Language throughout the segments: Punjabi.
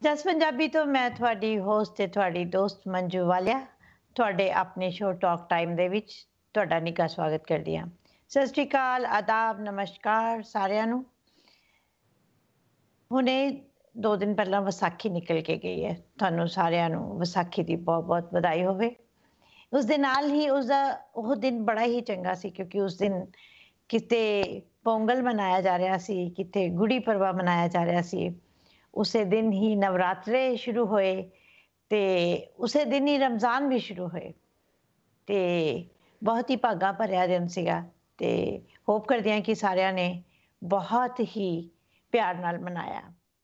ਜਸ ਪੰਜਾਬੀ ਤੋਂ ਮੈਂ ਤੁਹਾਡੀ ਹੋਸਟ ਤੇ ਤੁਹਾਡੀ ਦੋਸਤ ਮੰਜੂ ਵਾਲਿਆ ਤੁਹਾਡੇ ਆਪਣੇ ਸ਼ੋਅ ਟਾਕ ਟਾਈਮ ਦੇ ਵਿੱਚ ਤੁਹਾਡਾ ਨਿੱਘਾ ਸਵਾਗਤ ਕਰਦੀ ਹਾਂ। ਸਤਿ ਸ਼੍ਰੀ ਅਕਾਲ, ਆਦਾਬ, ਨਮਸਕਾਰ ਸਾਰਿਆਂ ਨੂੰ। ਹੁਣੇ 2 ਦਿਨ ਪਹਿਲਾਂ ਵਿਸਾਖੀ ਨਿਕਲ ਕੇ ਗਈ ਹੈ। ਤੁਹਾਨੂੰ ਸਾਰਿਆਂ ਨੂੰ ਵਿਸਾਖੀ ਦੀ ਬਹੁਤ ਬਹੁਤ ਵਧਾਈ ਹੋਵੇ। ਉਸ ਦੇ ਨਾਲ ਹੀ ਉਸਦਾ ਉਹ ਦਿਨ ਬੜਾ ਹੀ ਚੰਗਾ ਸੀ ਕਿਉਂਕਿ ਉਸ ਦਿਨ ਕਿਤੇ ਪੋਂਗਲ ਮਨਾਇਆ ਜਾ ਰਿਹਾ ਸੀ, ਕਿਤੇ ਗੁੜੀ ਪੜਵਾ ਮਨਾਇਆ ਜਾ ਰਿਹਾ ਸੀ। ਉਸੇ ਦਿਨ ਹੀ ਨਵਰਾਤਰੇ ਸ਼ੁਰੂ ਹੋਏ ਤੇ ਉਸੇ ਦਿਨ ਹੀ ਰਮਜ਼ਾਨ ਵੀ ਸ਼ੁਰੂ ਹੋਏ ਤੇ ਬਹੁਤ ਹੀ ਭਾਗਾ ਭਰਿਆ ਦਿਨ ਸੀਗਾ ਤੇ ਹੋਪ ਕਰਦੀ ਹਾਂ ਕਿ ਸਾਰਿਆਂ ਨੇ ਬਹੁਤ ਹੀ ਪਿਆਰ ਨਾਲ ਮਨਾਇਆ।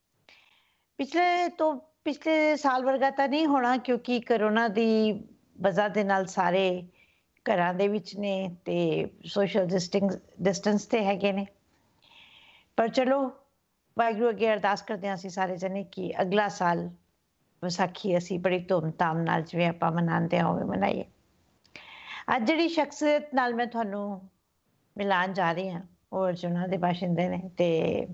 ਪਿਛਲੇ ਸਾਲ ਵਰਗਾ ਤਾਂ ਨਹੀਂ ਹੋਣਾ ਕਿਉਂਕਿ ਕਰੋਨਾ ਦੀ ਵਜ੍ਹਾ ਦੇ ਨਾਲ ਸਾਰੇ ਘਰਾਂ ਦੇ ਵਿੱਚ ਨੇ ਤੇ ਸੋਸ਼ਲ ਡਿਸਟੈਂਸ ਤੇ ਹੈਗੇ ਨੇ। ਪਰ ਚਲੋ ਵਾਹਿਗੁਰੂ ਅੱਗੇ ਅਰਦਾਸ ਕਰਦੇ ਹਾਂ ਅਸੀਂ ਸਾਰੇ ਜਣੇ ਕਿ ਅਗਲਾ ਸਾਲ ਵਿਸਾਖੀ ਅਸੀਂ ਬੜੀ ਧੂਮਧਾਮ ਨਾਲ ਜਿਵੇਂ ਆਪਾਂ ਮਨਾਉਂਦੇ ਹਾਂ ਉਵੇਂ ਮਨਾਈਏ। ਅੱਜ ਜਿਹੜੀ ਸ਼ਖਸੀਅਤ ਨਾਲ ਮੈਂ ਤੁਹਾਨੂੰ ਮਿਲਾਉਣ ਜਾ ਰਹੀ ਹਾਂ ਉਹ ਅਰਜੁਨਾ ਦੇ ਬਾਸ਼ਿੰਦੇ ਨੇ ਤੇ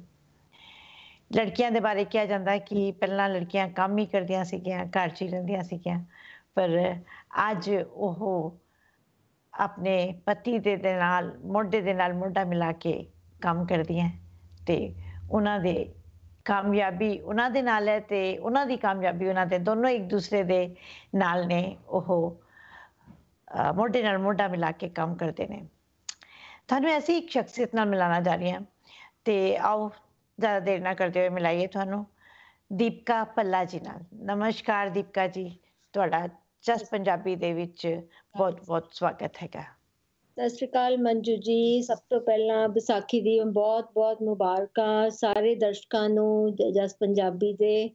ਲੜਕੀਆਂ ਦੇ ਬਾਰੇ ਕਿਹਾ ਜਾਂਦਾ ਕਿ ਪਹਿਲਾਂ ਲੜਕੀਆਂ ਕੰਮ ਹੀ ਕਰਦੀਆਂ ਸੀਗੀਆਂ, ਘਰ 'ਚ ਹੀ ਰਹਿੰਦੀਆਂ ਸੀਗੀਆਂ, ਪਰ ਅੱਜ ਉਹ ਆਪਣੇ ਪਤੀ ਦੇ ਨਾਲ ਮੋਢੇ ਦੇ ਨਾਲ ਮੋਢਾ ਮਿਲਾ ਕੇ ਕੰਮ ਕਰਦੀਆਂ ਤੇ ਉਹਨਾਂ ਦੇ ਕਾਮਯਾਬੀ ਉਹਨਾਂ ਦੇ ਨਾਲ ਹੈ ਤੇ ਉਹਨਾਂ ਦੀ ਕਾਮਯਾਬੀ ਉਹਨਾਂ ਦੇ ਦੋਨੋਂ ਇੱਕ ਦੂਸਰੇ ਦੇ ਨਾਲ ਨੇ। ਉਹ ਮੋਢੇ ਨਾਲ ਮੋਢਾ ਮਿਲਾ ਕੇ ਕੰਮ ਕਰਦੇ ਨੇ। ਤੁਹਾਨੂੰ ਐਸੀ ਇੱਕ ਸ਼ਖਸੀਅਤ ਨਾਲ ਮਿਲਾਉਣਾ ਜਾ ਰਹੀ ਹਾਂ ਤੇ ਆਓ ਜ਼ਿਆਦਾ ਦੇਰ ਨਾ ਕਰਦੇ ਹੋਏ ਮਿਲਾਈਏ ਤੁਹਾਨੂੰ ਦੀਪਕਾ ਭੱਲਾ ਜੀ ਨਾਲ। ਨਮਸਕਾਰ ਦੀਪਕਾ ਜੀ, ਤੁਹਾਡਾ ਜਸ ਪੰਜਾਬੀ ਦੇ ਵਿੱਚ ਬਹੁਤ ਬਹੁਤ ਸਵਾਗਤ ਹੈਗਾ। ਸਤਿ ਸ਼੍ਰੀ ਅਕਾਲ ਮੰਜੂ ਜੀ। ਸਭ ਤੋਂ ਪਹਿਲਾਂ ਵਿਸਾਖੀ ਦੀ ਬਹੁਤ ਬਹੁਤ ਮੁਬਾਰਕਾਂ ਸਾਰੇ ਦਰਸ਼ਕਾਂ ਨੂੰ ਜਸ ਪੰਜਾਬੀ ਦੇ।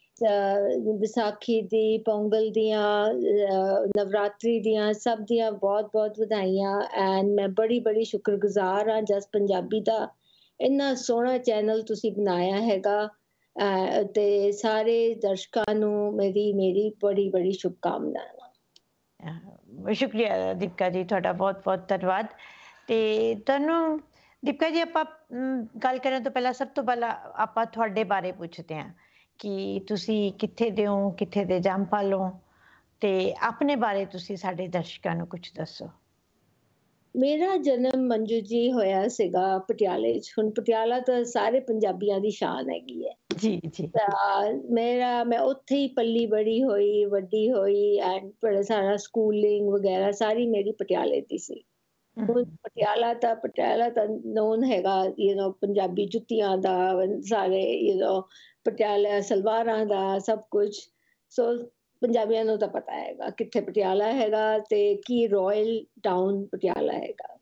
ਵਿਸਾਖੀ ਦੀ, ਪੋਂਗਲ ਦੀਆਂ, ਨਵਰਾਤਰੀ ਦੀਆਂ, ਸਭ ਦੀਆਂ ਬਹੁਤ ਬਹੁਤ ਵਧਾਈਆਂ। ਐਂਡ ਮੈਂ ਬੜੀ ਸ਼ੁਕਰਗੁਜ਼ਾਰ ਹਾਂ ਜਸ ਪੰਜਾਬੀ ਦਾ। ਇੰਨਾ ਸੋਹਣਾ ਚੈਨਲ ਤੁਸੀਂ ਬਣਾਇਆ ਹੈਗਾ ਤੇ ਸਾਰੇ ਦਰਸ਼ਕਾਂ ਨੂੰ ਮੇਰੀ ਬੜੀ ਸ਼ੁਭਕਾਮਨਾਵਾਂ। ਸ਼ੁਕਰੀਆ ਦੀਪਕਾ ਜੀ, ਤੁਹਾਡਾ ਬਹੁਤ ਬਹੁਤ ਧੰਨਵਾਦ। ਤੇ ਤੁਹਾਨੂੰ ਦੀਪਕਾ ਜੀ ਆਪਾਂ ਗੱਲ ਕਰਨ ਤੋਂ ਪਹਿਲਾਂ ਸਭ ਤੋਂ ਪਹਿਲਾਂ ਆਪਾਂ ਤੁਹਾਡੇ ਬਾਰੇ ਪੁੱਛਦੇ ਹਾਂ ਕਿ ਤੁਸੀਂ ਕਿੱਥੇ ਦੇ ਹੋ, ਕਿੱਥੇ ਦੇ ਜੰਮਪਲ ਹੋ ਤੇ ਆਪਣੇ ਬਾਰੇ ਤੁਸੀਂ ਸਾਡੇ ਦਰਸ਼ਕਾਂ ਨੂੰ ਕੁਝ ਦੱਸੋ। ਮੇਰਾ ਜਨਮ ਮੰਜੂ ਜੀ ਹੋਇਆ ਸੀਗਾ ਪਟਿਆਲੇ 'ਚ। ਹੁਣ ਪਟਿਆਲਾ ਤਾਂ ਸਾਰੇ ਪੰਜਾਬੀਆਂ ਦੀ ਸ਼ਾਨ ਹੈਗੀ ਹੈ। ਜੀ ਜੀ। ਮੈਂ ਉੱਥੇ ਹੀ ਪੱਲੀ ਬੜੀ ਹੋਈ, ਵੱਡੀ ਹੋਈ ਐਂਡ ਬੜਾ ਸਾਰਾ ਸਕੂਲਿੰਗ ਵਗੈਰਾ ਸਾਰੀ ਮੇਰੀ ਪਟਿਆਲੇ ਦੀ ਸੀ। ਹੁਣ ਪਟਿਆਲਾ ਤਾਂ ਨੋਨ ਹੈਗਾ ਪੰਜਾਬੀ ਜੁੱਤੀਆਂ ਦਾ, ਸਾਰੇ ਪਟਿਆਲਾ ਸਲਵਾਰਾਂ ਦਾ ਸਭ ਕੁਝ। ਸੋ ਪੰਜਾਬੀਆਂ ਨੂੰ ਤਾਂ ਪਤਾ ਹੈਗਾ ਕਿੱਥੇ ਪਟਿਆਲਾ ਹੈਗਾ ਤੇ ਕੀ ਰਾਇਲ ਟਾਊਨ ਪਟਿਆਲਾ ਹੈਗਾ।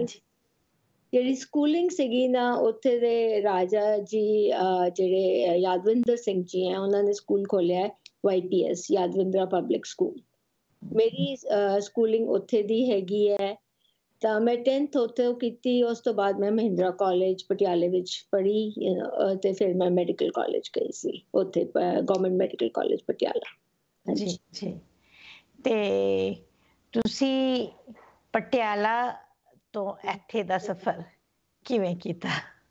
ਜਿਹੜੀ ਸਕੂਲਿੰਗ ਸੀਗੀ ਨਾ ਉੱਥੇ ਦੇ ਰਾਜਾ ਜੀ ਜਿਹੜੇ ਯਾਦਵਿੰਦਰ ਸਿੰਘ ਜੀ ਹੈ ਉਹਨਾਂ ਨੇ ਸਕੂਲ ਖੋਲਿਆ YPS ਯਾਦਵਿੰਦਰਾ ਪਬਲਿਕ ਸਕੂਲ। ਮੇਰੀ ਸਕੂਲਿੰਗ ਉੱਥੇ ਦੀ ਹੈਗੀ ਹੈ। ਤਾਂ ਮੈਂ 10th ਉੱਥੇ ਕੀਤੀ। ਉਸ ਤੋਂ ਬਾਅਦ ਮੈਂ ਮਹਿੰਦਰਾ ਕਾਲਜ ਪਟਿਆਲੇ ਵਿੱਚ ਪੜ੍ਹੀ ਤੇ ਫਿਰ ਮੈਂ ਮੈਡੀਕਲ ਕਾਲਜ ਗਈ ਸੀ ਉੱਥੇ ਗਵਰਨਮੈਂਟ ਮੈਡੀਕਲ ਕਾਲਜ ਪਟਿਆਲਾ। ਜੀ ਜੀ। ਤੇ ਤੁਸੀਂ ਪਟਿਆਲਾ ਤੋਂ ਇੱਥੇ ਦਾ ਸਫ਼ਰ ਕਿਵੇਂ ਕੀਤਾ?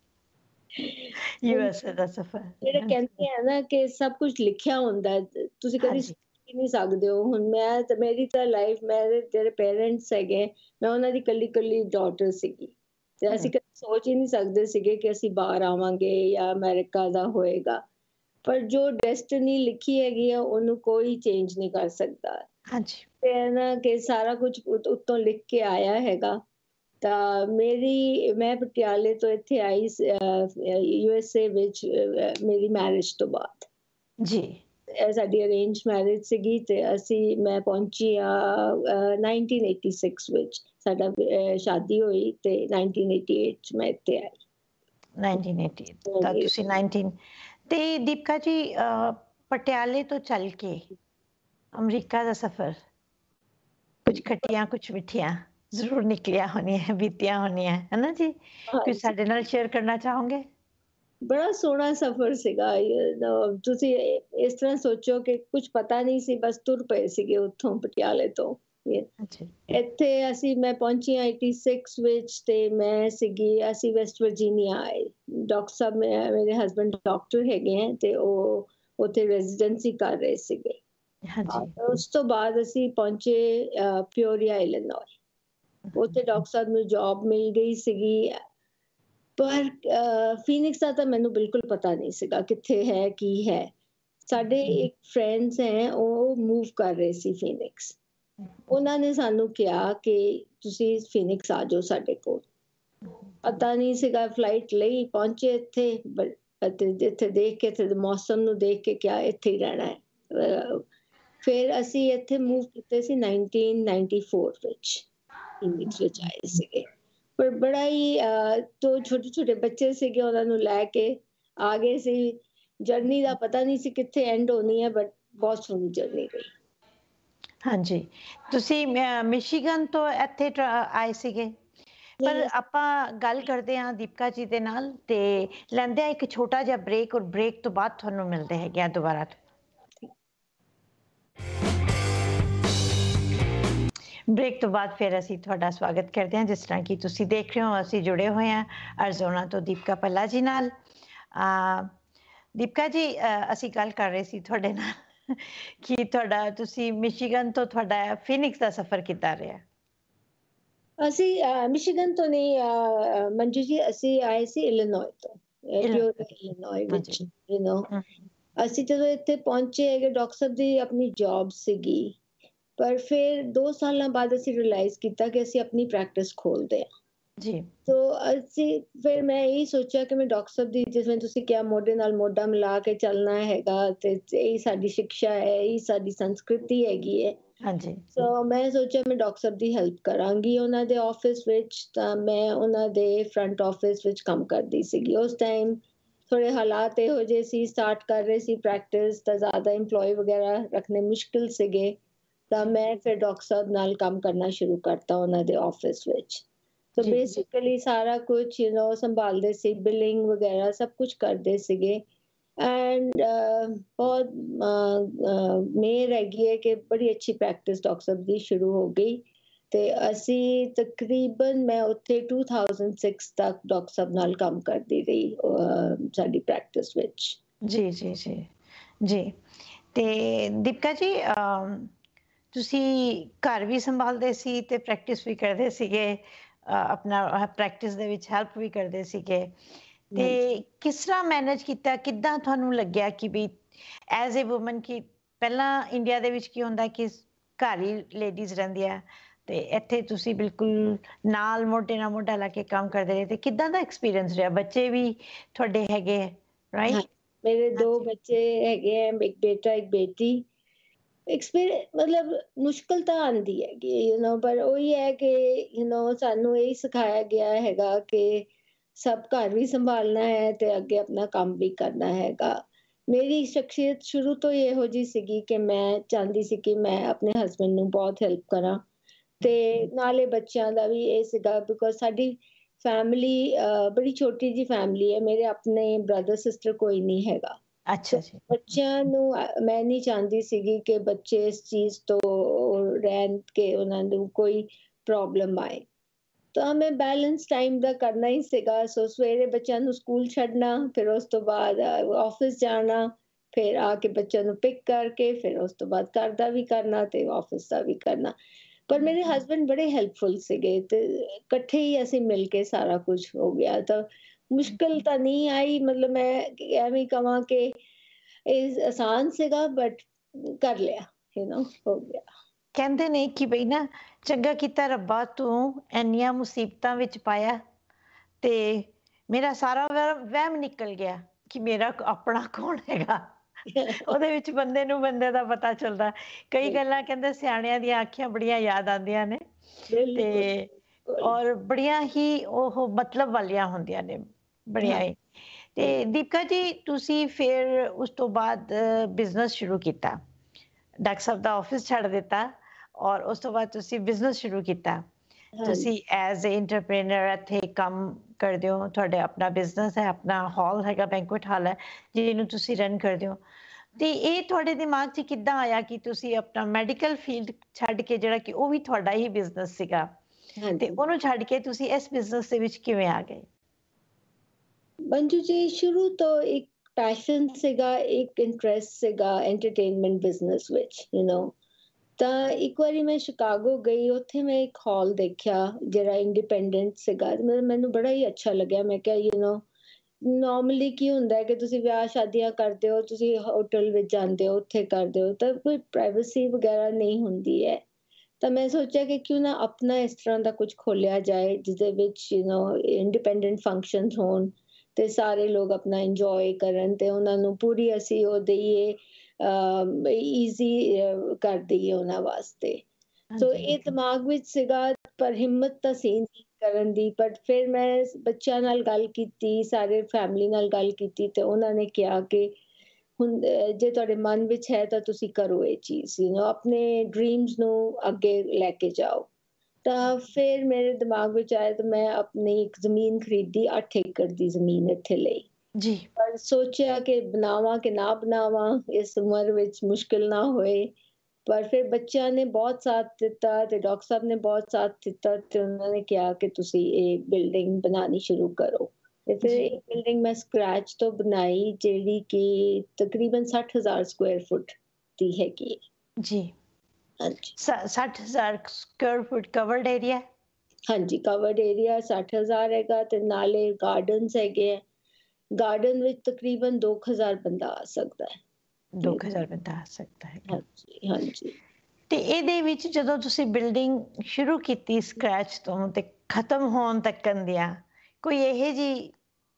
USA ਦਾ ਸਫ਼ਰ ਜਿਹੜੇ ਕਹਿੰਦੇ ਆ ਨਾ ਕਿ ਸਭ ਕੁਝ ਲਿਖਿਆ ਹੁੰਦਾ, ਤੁਸੀਂ ਕਦੀ ਸੋਚ ਨਹੀਂ ਸਕਦੇ ਹੋ। ਹੁਣ ਮੇਰੀ ਤਾਂ ਲਾਈਫ, ਮੇਰੇ ਜਿਹੜੇ ਪੇਰੈਂਟਸ ਹੈਗੇ ਮੈਂ ਉਹਨਾਂ ਦੀ ਕੱਲੀ ਡਾਟਰ ਸੀਗੀ ਤੇ ਅਸੀਂ ਕਦੇ ਸੋਚ ਹੀ ਨਹੀਂ ਸਕਦੇ ਸੀਗੇ ਕਿ ਅਸੀਂ ਬਾਹਰ ਆਵਾਂਗੇ ਜਾਂ ਅਮਰੀਕਾ ਦਾ ਹੋਏਗਾ। ਪਰ ਜੋ ਡੈਸਟਨੀ ਲਿਖੀ ਹੈਗੀ ਆ ਉਹਨੂੰ ਕੋਈ ਚੇਂਜ ਨਹੀਂ ਕਰ ਸਕਦਾ। ਹਾਂਜੀ। ਤੇ ਨਾ ਕਿ ਸਾਰਾ ਕੁਝ ਉੱਤੋਂ ਲਿਖ ਕੇ ਆਇਆ ਹੈਗਾ। ਤਾਂ ਮੈਂ ਪਟਿਆਲੇ ਤੋਂ ਇੱਥੇ ਆਈ USA ਵਿੱਚ ਮੇਰੀ ਮੈਰਿਜ ਤੋਂ ਬਾਅਦ। ਜੀ। ਸਾਡੀ ਅਰੇਂਜ ਮੈਰਿਜ ਸੀਗੀ ਤੇ ਮੈਂ ਪਹੁੰਚੀ 1986 ਵਿੱਚ ਸਾਡਾ ਸ਼ਾਦੀ ਹੋਈ ਤੇ 1988 ਚ ਮੈਂ ਇੱਥੇ ਆਈ। 1988 ਤਾਂ ਤੁਸੀਂ 19 ਤੇ ਦੀਪਕਾ ਜੀ ਪਟਿਆਲੇ ਤੋਂ ਚੱਲ ਕੇ ਅਮਰੀਕਾ ਦਾ ਸਫ਼ਰ, ਕੁਝ ਖੱਟੀਆਂ ਕੁਝ ਮਿੱਠੀਆਂ ਜ਼ਰੂਰ ਨਿਕਲਿਆ ਹੋਣੀਆਂ, ਬੀਤੀਆਂ ਹੋਣੀਆਂ, ਹੈ ਨਾ ਜੀ? ਕੁਝ ਸਾਡੇ ਨਾਲ ਸ਼ੇਅਰ ਕਰਨਾ ਚਾਹੋਗੇ? ਬੜਾ ਸੋਹਣਾ ਸਫ਼ਰ ਸੀਗਾ। ਤੁਸੀਂ ਇਸ ਤਰ੍ਹਾਂ ਸੋਚੋ ਕਿ ਕੁਝ ਪਤਾ ਨਹੀਂ ਸੀ, ਬਸ ਤੁਰ ਪਏ ਸੀਗੇ ਉੱਥੋਂ ਪਟਿਆਲੇ ਤੋਂ ਇੱਥੇ। ਮੈਂ ਪਹੁੰਚੀ 86 ਵਿੱਚ ਤੇ ਅਸੀਂ ਵੈਸਟ ਵਰਜੀਨੀਆ ਆਏ। ਡਾਕਟਰ ਸਾਹਿਬ ਮੇਰੇ ਹਸਬੈਂਡ ਡਾਕਟਰ ਹੈਗੇ ਹੈ ਤੇ ਉਹ ਉੱਥੇ ਰੈਜ਼ੀਡੈਂਸੀ ਕਰ ਰਹੇ ਸੀਗੇ। ਹਾਂਜੀ। ਉਸ ਤੋਂ ਬਾਅਦ ਅਸੀਂ ਪਹੁੰਚੇ ਪਿਓਰੀਆ ਇਲੀਨੋਏ। ਉੱਥੇ ਡਾਕਟਰ ਸਾਹਿਬ ਨੂੰ ਜੌਬ ਮਿਲ ਗਈ ਸੀਗੀ, ਪਰ ਫੀਨਿਕਸ ਦਾ ਤਾਂ ਮੈਨੂੰ ਬਿਲਕੁਲ ਪਤਾ ਨਹੀਂ ਸੀਗਾ ਕਿੱਥੇ ਹੈ, ਕੀ ਹੈ। ਸਾਡੇ ਇੱਕ ਫਰੈਂਡਸ ਹੈ, ਉਹ ਮੂਵ ਕਰ ਰਹੇ ਸੀ ਫੀਨਿਕਸ। ਉਹਨਾਂ ਨੇ ਸਾਨੂੰ ਕਿਹਾ ਕਿ ਤੁਸੀਂ ਫੀਨਿਕਸ ਆ ਜਾਓ ਸਾਡੇ ਕੋਲ। ਪਤਾ ਨਹੀਂ ਸੀਗਾ, ਫਲਾਈਟ ਲਈ ਪਹੁੰਚੇ ਇੱਥੇ, ਅਤੇ ਇੱਥੇ ਦੇਖ ਕੇ, ਇੱਥੇ ਦੇ ਮੌਸਮ ਨੂੰ ਦੇਖ ਕੇ ਕਿਹਾ ਇੱਥੇ ਹੀ ਰਹਿਣਾ ਹੈ। ਫਿਰ ਅਸੀਂ ਇੱਥੇ ਮੂਵ ਕੀਤੇ ਸੀ 1994 ਵਿੱਚ, ਫੀਨਿਕਸ ਵਿੱਚ ਆਏ ਸੀਗੇ। ਪਰ ਬੜਾ ਹੀ ਦੋ ਛੋਟੇ ਛੋਟੇ ਬੱਚੇ ਸੀਗੇ, ਉਹਨਾਂ ਨੂੰ ਲੈ ਕੇ ਆ ਗਏ ਸੀ। ਜਰਨੀ ਦਾ ਪਤਾ ਨਹੀਂ ਸੀ ਕਿੱਥੇ ਐਂਡ ਹੋਣੀ ਹੈ, ਬਟ ਬਹੁਤ ਸੋਹਣੀ ਜਰਨੀ ਰਹੀ। ਹਾਂਜੀ, ਤੁਸੀਂ ਮਿਸ਼ੀਗਨ ਤੋਂ ਇੱਥੇ ਆਏ ਸੀਗੇ। ਪਰ ਨਹੀਂ, ਆਪਾਂ ਗੱਲ ਕਰਦੇ ਹਾਂ ਦੀਪਕਾ ਜੀ ਦੇ ਨਾਲ, ਤੇ ਲੈਂਦੇ ਆ ਇੱਕ ਛੋਟਾ ਜਿਹਾ ਬ੍ਰੇਕ, ਔਰ ਬ੍ਰੇਕ ਤੋਂ ਬਾਅਦ ਤੁਹਾਨੂੰ ਮਿਲਦੇ ਹੈਗੇ ਆ ਦੁਬਾਰਾ। ਬ੍ਰੇਕ ਤੋਂ ਬਾਅਦ ਫਿਰ ਅਸੀਂ ਤੁਹਾਡਾ ਸਵਾਗਤ ਕਰਦੇ ਹਾਂ। ਜਿਸ ਤਰ੍ਹਾਂ ਕਿ ਤੁਸੀਂ ਦੇਖ ਰਹੇ ਹੋ, ਅਸੀਂ ਜੁੜੇ ਹੋਏ ਹਾਂ ਅਰਜ਼ੋਨਾ ਤੋਂ ਦੀਪਕਾ ਪੱਲਾ ਜੀ ਨਾਲ। ਦੀਪਕਾ ਜੀ, ਅਸੀਂ ਗੱਲ ਕਰ ਰਹੇ ਸੀ ਤੁਹਾਡੇ ਨਾਲ ਕਿ ਤੁਸੀਂ ਮਿਸ਼ੀਗਨ ਤੋਂ ਤੁਹਾਡਾ ਫੀਨਿਕਸ ਦਾ ਸਫ਼ਰ ਕਿੱਦਾਂ ਰਿਹਾ? ਅਸੀਂ ਮਿਸ਼ੀਗਨ ਤੋਂ ਨਹੀਂ ਮੰਜੂ ਜੀ, ਅਸੀਂ ਆਏ ਸੀ ਇਲੀਨੋਏ ਤੋਂ, ਪਿਓਰ ਇਲੀਨੋਏ ਵਿੱਚ। ਅਸੀਂ ਜਦੋਂ ਇੱਥੇ ਪਹੁੰਚੇ ਹੈਗੇ, ਡਾਕਟਰ ਸਾਹਿਬ ਦੀ ਆਪਣੀ ਜੌਬ ਸੀਗੀ, ਪਰ ਫਿਰ 2 ਸਾਲਾਂ ਬਾਅਦ ਅਸੀਂ ਰਿਅਲਾਈਜ਼ ਕੀਤਾ ਕਿ ਅਸੀਂ ਆਪਣੀ ਪ੍ਰੈਕਟਿਸ ਖੋਲਦੇ ਹਾਂ ਜੀ। ਤੋ ਅਸੀਂ ਫਿਰ ਮੈਂ ਇਹ ਸੋਚਿਆ ਕਿ ਮੈਂ ਡਾਕਟਰ ਸਾਹਿਬ ਦੀ, ਜਿਵੇਂ ਤੁਸੀਂ ਕਿਹਾ, ਮੋਢੇ ਨਾਲ ਮੋਢਾ ਮਿਲਾ ਕੇ ਚੱਲਣਾ ਹੈਗਾ, ਤੇ ਇਹ ਸਾਡੀ ਸਿੱਖਿਆ ਹੈ, ਇਹ ਸਾਡੀ ਸੰਸਕ੍ਰਿਤੀ ਹੈਗੀ ਹੈ। ਹਾਂਜੀ। ਸੋ ਮੈਂ ਸੋਚਿਆ ਮੈਂ ਡਾਕਟਰ ਸਾਹਿਬ ਦੀ ਹੈਲਪ ਕਰਾਂਗੀ ਉਹਨਾਂ ਦੇ ਆਫਿਸ ਵਿੱਚ। ਤਾਂ ਮੈਂ ਉਹਨਾਂ ਦੇ ਫਰੰਟ ਆਫਿਸ ਵਿੱਚ ਕੰਮ ਕਰਦੀ ਸੀਗੀ ਉਸ ਟਾਈਮ। ਥੋੜੇ ਹਾਲਾਤ ਇਹੋ ਜਿਹੇ ਸੀ, ਸਟਾਰਟ ਕਰ ਰਹੇ ਸੀ ਪ੍ਰੈਕਟਿਸ, ਤਾਂ ਜ਼ਿਆਦਾ EMPLOYE ਵਗੈਰਾ ਰੱਖਣੇ ਮੁਸ਼ਕਿਲ ਸੀਗੇ। ਤਾਂ ਮੈਂ ਫਿਰ ਡਾਕਟਰ ਸਾਹਿਬ ਨਾਲ ਕੰਮ ਕਰਨਾ ਸ਼ੁਰੂ ਕਰਤਾ ਉਹਨਾਂ ਦੇ ਆਫਿਸ ਵਿੱਚ। ਸੋ ਬੇਸਿਕਲੀ ਸਾਰਾ ਕੁਝ ਸੰਭਾਲਦੇ ਸੀ, ਬਿਲਿੰਗ ਵਗੈਰਾ ਸਭ ਕੁਝ ਕਰਦੇ ਸੀਗੇ। ਐਂਡ ਬਹੁਤ ਮੇਰ ਹੈਗੀ ਹੈ ਕਿ ਬੜੀ ਅੱਛੀ ਪ੍ਰੈਕਟਿਸ ਡਾਕਟਰ ਸਾਹਿਬ ਦੀ ਸ਼ੁਰੂ ਹੋ ਗਈ। ਤੇ ਅਸੀਂ ਤਕਰੀਬਨ, ਮੈਂ ਉੱਥੇ 2006 ਤੱਕ ਡਾਕਟਰ ਸਾਹਿਬ ਨਾਲ ਕੰਮ ਕਰਦੀ ਰਹੀ ਸਾਡੀ ਪ੍ਰੈਕਟਿਸ ਵਿੱਚ। ਜੀ ਜੀ ਜੀ ਜੀ। ਤੇ ਦੀਪਕਾ ਜੀ, ਤੁਸੀਂ ਘਰ ਵੀ ਸੰਭਾਲਦੇ ਸੀ ਤੇ ਪ੍ਰੈਕਟਿਸ ਵੀ ਕਰਦੇ ਸੀਗੇ, ਆਪਣਾ ਪ੍ਰੈਕਟਿਸ ਦੇ ਵਿੱਚ ਹੈਲਪ ਵੀ ਕਰਦੇ ਸੀਗੇ, ਤੇ ਕਿਸ ਤਰ੍ਹਾਂ ਮੈਨੇਜ ਕੀਤਾ? ਕਿੱਦਾਂ ਤੁਹਾਨੂੰ ਲੱਗਿਆ ਕਿ ਵੀ ਐਜ਼ ਏ ਵੂਮਨ, ਕਿ ਪਹਿਲਾਂ ਇੰਡੀਆ ਦੇ ਵਿੱਚ ਕੀ ਹੁੰਦਾ ਕਿ ਘਰ ਹੀ ਲੇਡੀਜ਼ ਰਹਿੰਦੀਆਂ, ਤੇ ਇੱਥੇ ਤੁਸੀਂ ਬਿਲਕੁਲ ਨਾਲ ਮੋਢੇ ਨਾਲ ਮੋਢਾ ਲਾ ਕੇ ਕੰਮ ਕਰਦੇ ਰਹੇ, ਤੇ ਕਿੱਦਾਂ ਦਾ ਐਕਸਪੀਰੀਅੰਸ ਰਿਹਾ? ਬੱਚੇ ਵੀ ਤੁਹਾਡੇ ਹੈਗੇ, ਰਾਈਟ? ਮੇਰੇ 2 ਬੱਚੇ ਹੈਗੇ ਆ, ਇੱਕ ਬੇਟਾ ਇੱਕ ਬੇਟੀ। ਐਕਸਪੀਰੀਅੰਸ ਮਤਲਬ ਮੁਸ਼ਕਲ ਤਾਂ ਆਉਂਦੀ ਹੈਗੀ, ਪਰ ਉਹੀ ਹੈ ਕਿ ਸਾਨੂੰ ਇਹ ਸਿਖਾਇਆ ਗਿਆ ਹੈਗਾ ਕਿ ਸਭ ਘਰ ਵੀ ਸੰਭਾਲਣਾ ਹੈ ਤੇ ਅੱਗੇ ਆਪਣਾ ਕੰਮ ਵੀ ਕਰਨਾ ਹੈਗਾ। ਮੇਰੀ ਸ਼ਖਸੀਅਤ ਸ਼ੁਰੂ ਤੋਂ ਹੀ ਇਹੋ ਜਿਹੀ ਸੀਗੀ ਕਿ ਮੈਂ ਚਾਹੁੰਦੀ ਸੀ ਕਿ ਮੈਂ ਆਪਣੇ ਹਸਬੈਂਡ ਨੂੰ ਬਹੁਤ ਹੈਲਪ ਕਰਾਂ, ਤੇ ਨਾਲੇ ਬੱਚਿਆਂ ਦਾ ਵੀ ਇਹ ਸੀਗਾ, ਬਿਕੋਜ਼ ਸਾਡੀ ਫੈਮਿਲੀ ਬੜੀ ਛੋਟੀ ਜੀ ਫੈਮਿਲੀ ਹੈ। ਮੇਰੇ ਆਪਣੇ ਬ੍ਰਦਰ ਸਿਸਟਰ ਕੋਈ ਨਹੀਂ ਹੈਗਾ। ਅੱਛਾ ਜੀ। ਬੱਚਿਆਂ ਨੂੰ ਮੈਂ ਨਹੀਂ ਚਾਹੁੰਦੀ ਸੀਗੀ ਕਿ ਬੱਚੇ ਇਸ ਚੀਜ਼ ਤੋਂ ਰਹਿਣ ਕੇ ਉਹਨਾਂ ਨੂੰ ਕੋਈ ਪ੍ਰੋਬਲਮ ਆਏ। ਤਾਂ ਮੈਂ ਬੈਲੈਂਸ ਟਾਈਮ ਦਾ ਕਰਨਾ ਹੀ ਸੀਗਾ। ਸੋ ਸਵੇਰੇ ਬੱਚਿਆਂ ਨੂੰ ਸਕੂਲ ਛੱਡਣਾ, ਫਿਰ ਉਸ ਤੋਂ ਬਾਅਦ ਆਫਿਸ ਜਾਣਾ, ਫਿਰ ਆ ਕੇ ਬੱਚਿਆਂ ਨੂੰ ਪਿਕ ਕਰਕੇ, ਫਿਰ ਉਸ ਤੋਂ ਬਾਅਦ ਘਰ ਦਾ ਵੀ ਕਰਨਾ ਤੇ ਆਫਿਸ ਦਾ ਵੀ ਕਰਨਾ। ਪਰ ਮੇਰੇ ਹਸਬੈਂਡ ਬੜੇ ਹੈਲਪਫੁਲ ਸੀਗੇ, ਤੇ ਇਕੱਠੇ ਹੀ ਅਸੀਂ ਮਿਲ ਕੇ ਸਾਰਾ ਕੁਝ ਹੋ ਗਿਆ। ਤਾਂ ਮੁਸ਼ਕਿਲ ਤਾਂ ਨਹੀਂ ਆਈ, ਮਤਲਬ ਮੈਂ ਐਵੇਂ ਕਹਾਂ ਕਿ ਇਹ ਆਸਾਨ ਸੀਗਾ, ਬਟ ਕਰ ਲਿਆ, ਹੋ ਗਿਆ। ਕਹਿੰਦੇ ਨੇ ਕਿ ਬਈ ਨਾ, ਚੰਗਾ ਕੀਤਾ ਰੱਬਾ ਤੂੰ ਇੰਨੀਆਂ ਮੁਸੀਬਤਾਂ ਵਿੱਚ ਪਾਇਆ, ਤੇ ਮੇਰਾ ਸਾਰਾ ਵਹਿਮ ਨਿਕਲ ਗਿਆ ਕਿ ਮੇਰਾ ਆਪਣਾ ਕੌਣ ਹੈਗਾ। ਉਹਦੇ ਵਿੱਚ ਬੰਦੇ ਨੂੰ ਬੰਦੇ ਦਾ ਪਤਾ ਚੱਲਦਾ। ਕਈ ਗੱਲਾਂ ਕਹਿੰਦੇ ਸਿਆਣਿਆਂ ਦੀਆਂ ਆਖੀਆਂ ਬੜੀਆਂ ਯਾਦ ਆਉਂਦੀਆਂ ਨੇ, ਤੇ ਔਰ ਬੜੀਆਂ ਹੀ ਉਹ ਮਤਲਬ ਵਾਲੀਆਂ ਹੁੰਦੀਆਂ ਨੇ, ਬੜੀਆਂ ਹੀ। ਤੇ ਦੀਪਕਾ ਜੀ, ਤੁਸੀਂ ਫਿਰ ਉਸ ਤੋਂ ਬਾਅਦ ਬਿਜ਼ਨਸ ਸ਼ੁਰੂ ਕੀਤਾ, ਡਾਕਟਰ ਸਾਹਿਬ ਦਾ ਆਫਿਸ ਛੱਡ ਦਿੱਤਾ, ਔਰ ਉਸ ਤੋਂ ਬਾਅਦ ਤੁਸੀਂ ਬਿਜ਼ਨਸ ਸ਼ੁਰੂ ਕੀਤਾ। ਤੁਸੀਂ ਐਜ਼ ਏ ਇੰਟਰਪ੍ਰੀਨਰ ਇੱਥੇ ਕੰਮ ਕਰਦੇ ਹੋ, ਤੁਹਾਡੇ ਆਪਣਾ ਬਿਜ਼ਨਸ ਹੈ, ਆਪਣਾ ਹਾਲ ਹੈਗਾ, ਬੈਂਕੁਏਟ ਹਾਲ ਹੈ ਜਿਹਨੂੰ ਤੁਸੀਂ ਰਨ ਕਰਦੇ ਹੋ। ਤੇ ਇਹ ਤੁਹਾਡੇ ਦਿਮਾਗ 'ਚ ਕਿੱਦਾਂ ਆਇਆ ਕਿ ਤੁਸੀਂ ਆਪਣਾ ਮੈਡੀਕਲ ਫੀਲਡ ਛੱਡ ਕੇ, ਜਿਹੜਾ ਕਿ ਉਹ ਵੀ ਤੁਹਾਡਾ ਹੀ ਬਿਜ਼ਨਸ ਸੀਗਾ, ਤੇ ਉਹਨੂੰ ਛੱਡ ਕੇ ਤੁਸੀਂ ਇਸ ਬਿਜ਼ਨਸ ਦੇ ਵਿੱਚ ਕਿਵੇਂ ਆ ਗਏ? ਮੰਜੂ ਜੀ, ਸ਼ੁਰੂ ਤੋਂ ਇੱਕ ਪੈਸ਼ਨ ਸੀਗਾ, ਇੱਕ ਇੰਟਰਸਟ ਸੀਗਾ ਐਂਟਰਟੇਨਮੈਂਟ ਬਿਜ਼ਨਸ ਵਿੱਚ, ਤਾਂ ਇੱਕ ਵਾਰੀ ਮੈਂ ਸ਼ਿਕਾਗੋ ਗਈ, ਉੱਥੇ ਮੈਂ ਇੱਕ ਹਾਲ ਦੇਖਿਆ ਜਿਹੜਾ ਇੰਡੀਪੈਂਡੈਂਟ ਸੀਗਾ, ਤੇ ਮੈਨੂੰ ਬੜਾ ਹੀ ਅੱਛਾ ਲੱਗਿਆ। ਮੈਂ ਕਿਹਾ ਨਾਰਮਲੀ ਕੀ ਹੁੰਦਾ ਹੈ ਕਿ ਤੁਸੀਂ ਵਿਆਹ ਸ਼ਾਦੀਆਂ ਕਰਦੇ ਹੋ, ਤੁਸੀਂ ਹੋਟਲ ਵਿੱਚ ਜਾਂਦੇ ਹੋ, ਉੱਥੇ ਕਰਦੇ ਹੋ, ਤਾਂ ਕੋਈ ਪ੍ਰਾਈਵੇਸੀ ਵਗੈਰਾ ਨਹੀਂ ਹੁੰਦੀ ਹੈ। ਤਾਂ ਮੈਂ ਸੋਚਿਆ ਕਿ ਕਿਉਂ ਨਾ ਆਪਣਾ ਇਸ ਤਰ੍ਹਾਂ ਦਾ ਕੁਝ ਖੋਲਿਆ ਜਾਏ, ਜਿਹਦੇ ਵਿੱਚ ਇੰਡੀਪੈਂਡੈਂਟ ਫੰਕਸ਼ਨਸ ਹੋਣ ਤੇ ਸਾਰੇ ਲੋਕ ਆਪਣਾ ਇੰਜੋਏ ਕਰਨ, ਤੇ ਉਹਨਾਂ ਨੂੰ ਪੂਰੀ ਅਸੀਂ ਉਹ ਦਈਏ, ਈਜ਼ੀ ਕਰ ਦਈਏ ਉਹਨਾਂ ਵਾਸਤੇ। ਸੋ ਹਾਂਜੀ, ਇਹ ਹਾਂਜੀ। ਦਿਮਾਗ ਵਿੱਚ ਸੀਗਾ, ਪਰ ਹਿੰਮਤ ਤਾਂ ਸੀ ਨਹੀਂ ਕਰਨ ਦੀ। ਬਟ ਫਿਰ ਮੈਂ ਬੱਚਿਆਂ ਨਾਲ ਗੱਲ ਕੀਤੀ, ਸਾਰੇ ਫੈਮਿਲੀ ਨਾਲ ਗੱਲ ਕੀਤੀ, ਤੇ ਉਹਨਾਂ ਨੇ ਕਿਹਾ ਕਿ ਹੁਣ ਜੇ ਤੁਹਾਡੇ ਮਨ ਵਿੱਚ ਹੈ ਤਾਂ ਤੁਸੀਂ ਕਰੋ ਇਹ ਚੀਜ਼, ਆਪਣੇ ਡ੍ਰੀਮਸ ਨੂੰ ਅੱਗੇ ਲੈ ਕੇ ਜਾਓ। ਤਾਂ ਫਿਰ ਮੇਰੇ ਦਿਮਾਗ ਵਿੱਚ ਆਇਆ, ਤਾਂ ਮੈਂ ਆਪਣੀ ਇੱਕ ਜ਼ਮੀਨ ਖਰੀਦੀ, 8 ਏਕੜ ਦੀ ਜ਼ਮੀਨ ਇੱਥੇ ਲਈ। ਜੀ, ਪਰ ਸੋਚਿਆ ਕਿ ਬਣਾਵਾਂ ਕਿ ਨਾ ਬਣਾਵਾਂ, ਇਸ ਉਮਰ ਵਿੱਚ ਮੁਸ਼ਕਿਲ ਨਾ ਹੋਏ। ਪਰ ਫਿਰ ਬੱਚਿਆਂ ਨੇ ਬਹੁਤ ਸਾਥ ਦਿੱਤਾ, ਤੇ ਡਾਕਟਰ ਸਾਹਿਬ ਨੇ ਬਹੁਤ ਸਾਥ ਦਿੱਤਾ, ਤੇ ਉਹਨਾਂ ਨੇ ਕਿਹਾ ਕਿ ਤੁਸੀਂ ਇਹ ਬਿਲਡਿੰਗ ਬਣਾਉਣੀ ਸ਼ੁਰੂ ਕਰੋ। ਤੇ ਫਿਰ ਜੀ, ਇਹ ਬਿਲਡਿੰਗ ਮੈਂ ਸਕ੍ਰੈਚ ਤੋਂ ਬਣਾਈ, ਜਿਹੜੀ ਕਿ ਤਕਰੀਬਨ 60,000 ਸਕੁਆਇਰ ਫੁੱਟ ਦੀ ਹੈਗੀ ਹੈ। ਜੀ। ਹਾਂਜੀ, 60,000 ਸਕੁਆयर फुट कवर्ड एरिया है? ਹਾਂਜੀ, ਕਵਰਡ ਏਰੀਆ 60,000 ਹੈਗਾ, ਤੇ ਨਾਲੇ ਗਾਰਡਨਸ ਹੈਗੇ ਆ। ਗਾਰਡਨ ਵਿੱਚ ਤਕਰੀਬਨ 2,000 ਬੰਦਾ ਆ ਸਕਦਾ ਹੈ। 2,000 ਬੰਦਾ ਆ ਸਕਦਾ ਹੈਗਾ। ਹਾਂਜੀ, ਹਾਂਜੀ। ਤੇ ਇਹਦੇ ਵਿੱਚ ਜਦੋਂ ਤੁਸੀਂ ਬਿਲਡਿੰਗ ਸ਼ੁਰੂ ਕੀਤੀ ਸਕ੍ਰੈਚ ਤੋਂ ਤੇ ਖਤਮ ਹੋਣ ਤੱਕਣ ਦੀਆਂ ਕੋਈ ਇਹੋ ਜਿਹੀ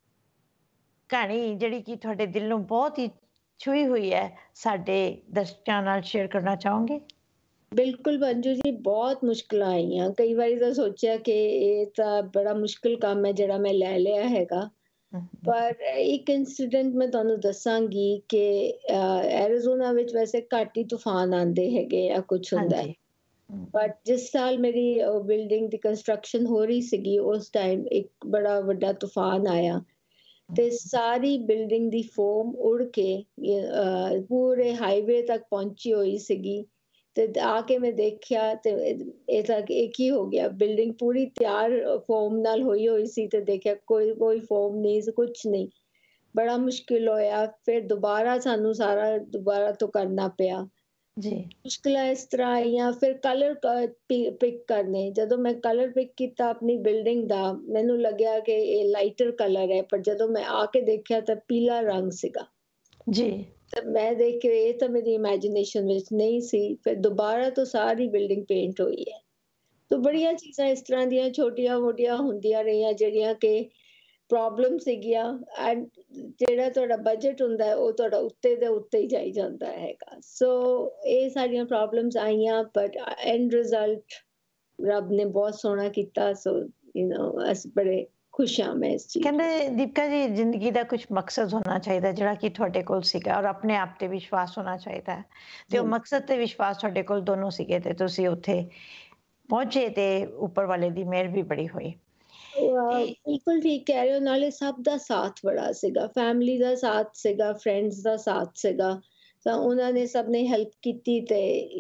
ਕਹਾਣੀ ਜਿਹੜੀ ਕਿ ਤੁਹਾਡੇ ਦਿਲ ਨੂੰ ਬਹੁਤ ਹੀ ਛੂਹੀ ਹੋਈ ਹੈ, ਸਾਡੇ ਦਰਸ਼ਕਾਂ ਨਾਲ ਸ਼ੇਅਰ ਕਰਨਾ ਚਾਹੋਗੇ? ਬਿਲਕੁਲ ਮੰਜੂ ਜੀ, ਬਹੁਤ ਮੁਸ਼ਕਿਲਾਂ ਆਈਆਂ। ਕਈ ਵਾਰੀ ਤਾਂ ਸੋਚਿਆ ਕਿ ਇਹ ਤਾਂ ਬੜਾ ਮੁਸ਼ਕਿਲ ਕੰਮ ਹੈ ਜਿਹੜਾ ਮੈਂ ਲੈ ਲਿਆ ਹੈਗਾ। ਹਮ, ਪਰ ਇੱਕ ਇੰਸੀਡੈਂਟ ਮੈਂ ਤੁਹਾਨੂੰ ਦੱਸਾਂਗੀ ਕਿ ਐਰੀਜ਼ੋਨਾ ਵਿੱਚ ਵੈਸੇ ਘੱਟ ਹੀ ਤੂਫਾਨ ਆਉਂਦੇ ਹੈਗੇ ਆ, ਕੁਝ ਹੁੰਦਾ ਹੈ। ਹਾਂਜੀ। ਹਮ, ਬਟ ਜਿਸ ਸਾਲ ਮੇਰੀ ਬਿਲਡਿੰਗ ਦੀ ਕੰਸਟਰਕਸ਼ਨ ਹੋ ਰਹੀ ਸੀਗੀ, ਉਸ ਟਾਈਮ ਇੱਕ ਬੜਾ ਵੱਡਾ ਤੂਫਾਨ ਆਇਆ, ਤੇ ਸਾਰੀ ਬਿਲਡਿੰਗ ਦੀ ਫੋਮ ਉੜ ਕੇ ਪੂਰੇ ਹਾਈਵੇ ਤੱਕ ਪਹੁੰਚੀ ਹੋਈ ਸੀਗੀ। ਤੇ ਆ ਕੇ ਮੈਂ ਦੇਖਿਆ, ਤੇ ਇਹ ਤਾਂ ਇੱਕ ਹੀ ਹੋ ਗਿਆ, ਬਿਲਡਿੰਗ ਪੂਰੀ ਤਿਆਰ ਫੋਮ ਨਾਲ ਹੋਈ ਹੋਈ ਸੀ, ਤੇ ਦੇਖਿਆ ਕੋਈ ਕੋਈ ਫੋਮ ਨਹੀਂ ਸੀ, ਕੁਝ ਨਹੀਂ। ਬੜਾ ਮੁਸ਼ਕਿਲ ਹੋਇਆ, ਫਿਰ ਦੁਬਾਰਾ ਸਾਨੂੰ ਸਾਰਾ ਦੁਬਾਰਾ ਤੋਂ ਕਰਨਾ ਪਿਆ। ਜੀ, ਮੁਸ਼ਕਿਲਾਂ ਇਸ ਤਰ੍ਹਾਂ ਆਈਆਂ। ਫਿਰ ਕਲਰ ਪਿਕ ਕਰਨੇ, ਜਦੋਂ ਮੈਂ ਕਲਰ ਪਿਕ ਕੀਤਾ ਆਪਣੀ ਬਿਲਡਿੰਗ ਦਾ, ਮੈਨੂੰ ਲੱਗਿਆ ਕਿ ਇਹ ਲਾਈਟਰ ਕਲਰ ਹੈ, ਪਰ ਜਦੋਂ ਮੈਂ ਆ ਕੇ ਦੇਖਿਆ ਤਾਂ ਪੀਲਾ ਰੰਗ ਸੀਗਾ। ਜੀ, ਤਾਂ ਮੈਂ ਦੇਖ ਕੇ ਇਹ ਤਾਂ ਮੇਰੀ ਇਮੇਜਿਨੇਸ਼ਨ ਵਿੱਚ ਨਹੀਂ ਸੀ। ਫਿਰ ਦੁਬਾਰਾ ਤੋਂ ਸਾਰੀ ਬਿਲਡਿੰਗ ਪੇਂਟ ਹੋਈ ਹੈ। ਤਾਂ ਬੜੀਆਂ ਚੀਜ਼ਾਂ ਇਸ ਤਰ੍ਹਾਂ ਦੀਆਂ ਛੋਟੀਆਂ ਮੋਟੀਆਂ ਹੁੰਦੀਆਂ ਰਹੀਆਂ, ਜਿਹੜੀਆਂ ਕਿ ਪ੍ਰੋਬਲਮ ਸੀਗੀਆਂ। ਐਂਡ ਜਿਹੜਾ ਤੁਹਾਡਾ ਬਜਟ ਹੁੰਦਾ ਹੈ, ਉਹ ਤੁਹਾਡਾ ਉੱਤੇ ਦੇ ਉੱਤੇ ਹੀ ਜਾਈ ਜਾਂਦਾ ਹੈਗਾ। ਸੋ ਇਹ ਸਾਰੀਆਂ ਪ੍ਰੋਬਲਮਸ ਆਈਆਂ, ਬਟ ਐਂਡ ਰਿਜ਼ਲਟ ਰੱਬ ਨੇ ਬਹੁਤ ਸੋਹਣਾ ਕੀਤਾ। ਸੋ ਅਸੀਂ ਬੜੇ ਖੁਸ਼ ਹਾਂ ਮੈਂ ਇਸ ਚੀਜ਼ ਵਿੱਚ। ਕਹਿੰਦੇ ਦੀਪਕਾ ਜੀ, ਜ਼ਿੰਦਗੀ ਦਾ ਕੁਝ ਮਕਸਦ ਹੋਣਾ ਚਾਹੀਦਾ ਜਿਹੜਾ ਕਿ ਤੁਹਾਡੇ ਕੋਲ ਸੀਗਾ, ਔਰ ਆਪਣੇ ਆਪ ਤੇ ਵਿਸ਼ਵਾਸ ਹੋਣਾ ਚਾਹੀਦਾ ਹੈ। ਤੇ ਉਹ ਹਾਂਜੀ, ਮਕਸਦ ਤੇ ਵਿਸ਼ਵਾਸ ਤੁਹਾਡੇ ਕੋਲ ਦੋਨੋਂ ਸੀਗੇ, ਤੇ ਤੁਸੀਂ ਉੱਥੇ ਪਹੁੰਚੇ, ਤੇ ਉੱਪਰ ਵਾਲੇ ਦੀ ਮਿਹਰ ਵੀ ਬੜੀ ਹੋਈ। ਤੇ ਬਿਲਕੁਲ ਠੀਕ ਕਹਿ ਰਹੇ ਹੋ। ਨਾਲੇ ਸਭ ਦਾ ਸਾਥ ਬੜਾ ਸੀਗਾ, ਫੈਮਿਲੀ ਦਾ ਸਾਥ ਸੀਗਾ, ਫਰੈਂਡਸ ਦਾ ਸਾਥ ਸੀਗਾ। ਤਾਂ ਉਹਨਾਂ ਨੇ ਸਭ ਨੇ ਹੈਲਪ ਕੀਤੀ, ਤੇ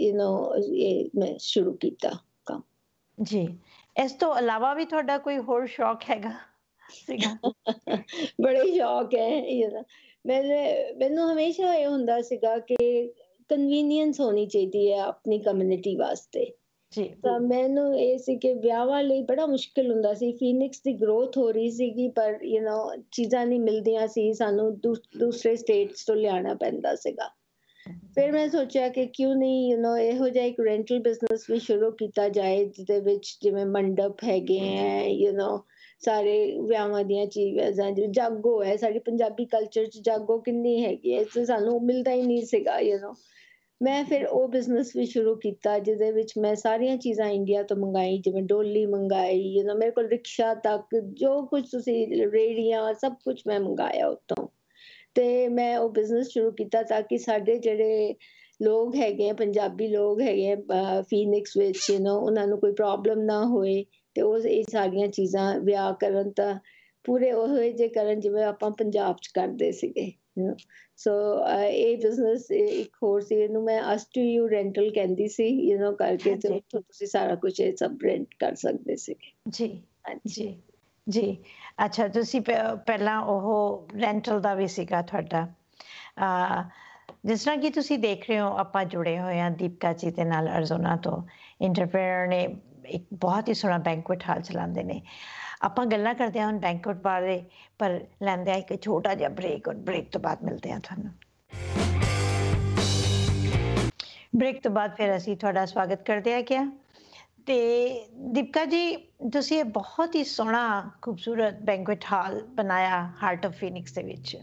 ਇਹ ਮੈਂ ਸ਼ੁਰੂ ਕੀਤਾ ਕੰਮ। ਜੀ, ਇਸ ਤੋਂ ਇਲਾਵਾ ਵੀ ਤੁਹਾਡਾ ਕੋਈ ਹੋਰ ਸ਼ੌਕ ਹੈਗਾ ਸੀਗਾ? ਬੜੇ ਸ਼ੌਕ ਹੈ ਮੈਨੂੰ ਹਮੇਸ਼ਾ ਇਹ ਹੁੰਦਾ ਸੀਗਾ ਕਿ ਕਨਵੀਨੀਅੰਸ ਹੋਣੀ ਚਾਹੀਦੀ ਹੈ ਆਪਣੀ ਕਮਿਊਨਿਟੀ ਵਾਸਤੇ। ਜੀ, ਤਾਂ ਮੈਨੂੰ ਇਹ ਸੀ ਕਿ ਵਿਆਹਾਂ ਲਈ ਬੜਾ ਮੁਸ਼ਕਿਲ ਹੁੰਦਾ ਸੀ। ਫੀਨਿਕਸ ਦੀ ਗਰੋਥ ਹੋ ਰਹੀ ਸੀਗੀ, ਪਰ ਚੀਜ਼ਾਂ ਨਹੀਂ ਮਿਲਦੀਆਂ ਸੀ, ਸਾਨੂੰ ਦੂਸਰੇ ਸਟੇਟਸ ਤੋਂ ਲਿਆਉਣਾ ਪੈਂਦਾ ਸੀਗਾ। ਫਿਰ ਮੈਂ ਸੋਚਿਆ ਕਿ ਕਿਉਂ ਨਹੀਂ ਇਹੋ ਜਿਹਾ ਇੱਕ ਰੈਂਟਲ ਬਿਜ਼ਨਸ ਵੀ ਸ਼ੁਰੂ ਕੀਤਾ ਜਾਏ, ਜਿਹਦੇ ਵਿੱਚ ਜਿਵੇਂ ਮੰਡਪ ਹੈਗੇ ਹੈ, ਸਾਰੇ ਵਿਆਹਾਂ ਦੀਆਂ ਚੀਜ਼ਾਂ, ਜਿਵੇਂ ਜਾਗੋ ਹੈ, ਸਾਡੀ ਪੰਜਾਬੀ ਕਲਚਰ 'ਚ ਜਾਗੋ ਕਿੰਨੀ ਹੈਗੀ ਹੈ, ਤੇ ਸਾਨੂੰ ਮਿਲਦਾ ਹੀ ਨਹੀਂ ਸੀਗਾ। ਮੈਂ ਫਿਰ ਉਹ ਬਿਜ਼ਨਸ ਵੀ ਸ਼ੁਰੂ ਕੀਤਾ, ਜਿਹਦੇ ਵਿੱਚ ਮੈਂ ਸਾਰੀਆਂ ਚੀਜ਼ਾਂ ਇੰਡੀਆ ਤੋਂ ਮੰਗਾਈ, ਜਿਵੇਂ ਡੋਲੀ ਮੰਗਾਈ, ਮੇਰੇ ਕੋਲ ਰਿਕਸ਼ਾ ਤੱਕ ਜੋ ਕੁਝ ਤੁਸੀਂ, ਰੇੜੀਆਂ, ਸਭ ਕੁਝ ਮੈਂ ਮੰਗਾਇਆ ਉੱਤੋਂ। ਤੇ ਮੈਂ ਉਹ ਬਿਜ਼ਨਸ ਸ਼ੁਰੂ ਕੀਤਾ ਤਾਂ ਕਿ ਸਾਡੇ ਜਿਹੜੇ ਲੋਕ ਹੈਗੇ ਆ, ਪੰਜਾਬੀ ਲੋਕ ਹੈਗੇ ਆ ਫੀਨਿਕਸ ਵਿੱਚ, ਉਹਨਾਂ ਨੂੰ ਕੋਈ ਪ੍ਰੋਬਲਮ ਨਾ ਹੋਏ, ਤੇ ਉਹ ਇਹ ਸਾਰੀਆਂ ਚੀਜ਼ਾਂ ਵਿਆਹ ਕਰਨ ਤਾਂ ਪੂਰੇ ਉਹ ਜਿਹੇ ਕਰਨ ਜਿਵੇਂ ਆਪਾਂ ਪੰਜਾਬ 'ਚ ਕਰਦੇ ਸੀਗੇ। ਸੋ ਇਹ ਬਿਜ਼ਨਸ ਇੱਕ ਹੋਰ ਸੀ, ਇਹਨੂੰ ਮੈਂ ਅਸ ਟੂ ਯੂ ਰੈਂਟਲ ਕਹਿੰਦੀ ਸੀ, ਕਰਕੇ, ਤੇ ਹਾਂਜੀ। ਉੱਥੋਂ ਤੁਸੀਂ ਸਾਰਾ ਕੁਝ ਇਹ ਸਭ ਰੈਂਟ ਕਰ ਸਕਦੇ ਸੀਗੇ। ਜੀ, ਹਾਂਜੀ। ਜੀ, ਜੀ। ਅੱਛਾ, ਤੁਸੀਂ ਪਹਿਲਾਂ ਉਹ ਰੈਂਟਲ ਦਾ ਵੀ ਸੀਗਾ ਤੁਹਾਡਾ। ਅ, ਜਿਸ ਤਰ੍ਹਾਂ ਕਿ ਤੁਸੀਂ ਦੇਖ ਰਹੇ ਹੋ, ਆਪਾਂ ਜੁੜੇ ਹੋਏ ਹਾਂ ਦੀਪਿਕਾ ਜੀ ਦੇ ਨਾਲ ਅਰਜ਼ੋਨਾ ਤੋਂ। ਐਂਟਰਪ੍ਰੇਨਰ ਨੇ, ਇੱਕ ਬਹੁਤ ਹੀ ਸੋਹਣਾ ਬੈਂਕੁਏਟ ਹਾਲ ਚਲਾਉਂਦੇ ਨੇ। ਆਪਾਂ ਗੱਲਾਂ ਕਰਦੇ ਹਾਂ ਹੁਣ ਬੈਂਕੁਏਟ ਬਾਰੇ, ਪਰ ਲੈਂਦੇ ਹਾਂ ਇੱਕ ਛੋਟਾ ਜਿਹਾ ਬ੍ਰੇਕ, ਔਰ ਬ੍ਰੇਕ ਤੋਂ ਬਾਅਦ ਮਿਲਦੇ ਹਾਂ ਤੁਹਾਨੂੰ। ਬ੍ਰੇਕ ਤੋਂ ਬਾਅਦ ਫਿਰ ਅਸੀਂ ਤੁਹਾਡਾ ਸਵਾਗਤ ਕਰਦੇ ਹਾਂ ਕਿਆ। ਤੇ ਦੀਪਿਕਾ ਜੀ, ਤੁਸੀਂ ਇਹ ਬਹੁਤ ਹੀ ਸੋਹਣਾ ਖੂਬਸੂਰਤ ਬੈਂਕੁਏਟ ਹਾਲ ਬਣਾਇਆ ਹਾਰਟ ਆਫ ਫੀਨਿਕਸ ਦੇ ਵਿੱਚ,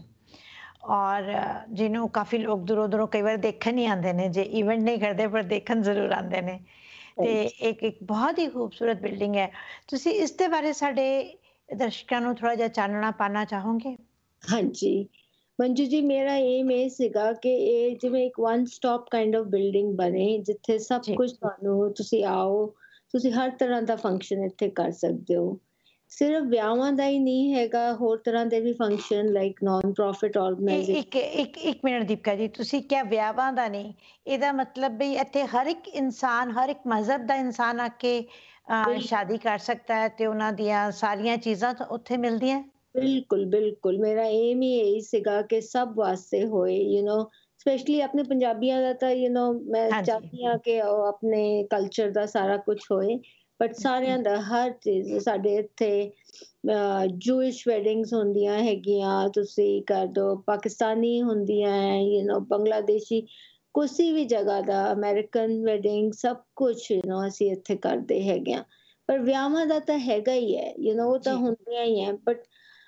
ਔਰ ਜਿਹਨੂੰ ਕਾਫੀ ਲੋਕ ਦੂਰੋਂ ਦੂਰੋਂ ਕਈ ਵਾਰ ਦੇਖਣ ਹੀ ਆਉਂਦੇ ਨੇ, ਜੇ ਇਵੈਂਟ ਨਹੀਂ ਕਰਦੇ ਪਰ ਦੇਖਣ ਜ਼ਰੂਰ ਆਉਂਦੇ ਨੇ। ਤੇ ਇੱਕ ਬਹੁਤ ਹੀ ਖੂਬਸੂਰਤ ਬਿਲਡਿੰਗ ਹੈ। ਤੁਸੀਂ ਇਸ ਦੇ ਬਾਰੇ ਸਾਡੇ ਦਰਸ਼ਕਾਂ ਨੂੰ ਥੋੜਾ ਜਿਹਾ ਚਾਨਣਾ ਪਾਣਾ ਚਾਹੋਗੇ? ਹਾਂਜੀ, ਮੰਜੂ ਜੀ, ਮੇਰਾ ਏਮ ਇਹ ਸੀਗਾ ਕਿ ਇਹ ਜਿਵੇਂ ਇੱਕ one stop kind of building ਬਣੇ, ਜਿੱਥੇ ਸਭ ਜੀ ਕੁਝ ਤੁਹਾਨੂੰ, ਤੁਸੀਂ ਆਓ, ਤੁਸੀਂ ਹਰ ਤਰ੍ਹਾਂ ਦਾ ਫੰਕਸ਼ਨ ਇੱਥੇ ਕਰ ਸਕਦੇ ਹੋ। ਸਿਰਫ ਵਿਆਹਾਂ ਦਾ ਹੀ ਨਹੀਂ ਹੈਗਾ, ਹੋਰ ਤਰ੍ਹਾਂ ਦੇ ਵੀ function, like non profit organisation. ਇੱਕ ਮਿੰਟ ਦੀਪਿਕਾ ਜੀ, ਤੁਸੀਂ ਕਿਹਾ ਵਿਆਹਾਂ ਦਾ ਨਹੀਂ, ਇਹਦਾ ਮਤਲਬ ਵੀ ਇੱਥੇ ਹਰ ਇੱਕ ਇਨਸਾਨ, ਹਰ ਇੱਕ ਮਜ਼ਹਬ ਦਾ ਇਨਸਾਨ ਆ ਕੇ ਸ਼ਾਦੀ ਕਰ ਸਕਦਾ ਹੈ, ਤੇ ਉਹਨਾਂ ਦੀਆਂ ਸਾਰੀਆਂ ਚੀਜ਼ਾਂ ਤਾਂ ਉੱਥੇ ਮਿਲਦੀਆਂ? ਬਿਲਕੁਲ ਬਿਲਕੁਲ, ਮੇਰਾ ਏਮ ਹੀ ਇਹੀ ਸੀਗਾ ਕਿ ਸਭ ਵਾਸਤੇ ਹੋਏ, ਸਪੈਸ਼ਲੀ ਆਪਣੇ ਪੰਜਾਬੀਆਂ ਦਾ ਤਾਂ ਮੈਂ ਹਾਂਜੀ ਚਾਹਦੀ ਹਾਂ ਕਿ ਉਹ ਆਪਣੇ ਕਲਚਰ ਦਾ ਸਾਰਾ ਕੁਝ ਹੋਏ, ਬਟ ਸਾਰਿਆਂ ਦਾ ਹਰ ਚੀਜ਼। ਸਾਡੇ ਇੱਥੇ ਜੂਇਸ਼ ਵੈਡਿੰਗਸ ਹੁੰਦੀਆਂ ਹੈਗੀਆਂ, ਤੁਸੀਂ ਕਰ ਦੋ, ਪਾਕਿਸਤਾਨੀ ਹੁੰਦੀਆਂ ਹੈ, ਬੰਗਲਾਦੇਸ਼ੀ, ਕਿਸੇ ਵੀ ਜਗ੍ਹਾ ਦਾ, ਅਮਰੀਕਨ ਵੈਡਿੰਗ, ਸਭ ਕੁਝ ਅਸੀਂ ਇੱਥੇ ਕਰਦੇ ਹੈਗੇ ਆ। ਪਰ ਵਿਆਹਾਂ ਦਾ ਤਾਂ ਹੈਗਾ ਹੀ ਹੈ, ਉਹ ਤਾਂ ਜੀ ਹੁੰਦੀਆਂ ਹੀ ਹੈ, ਬਟ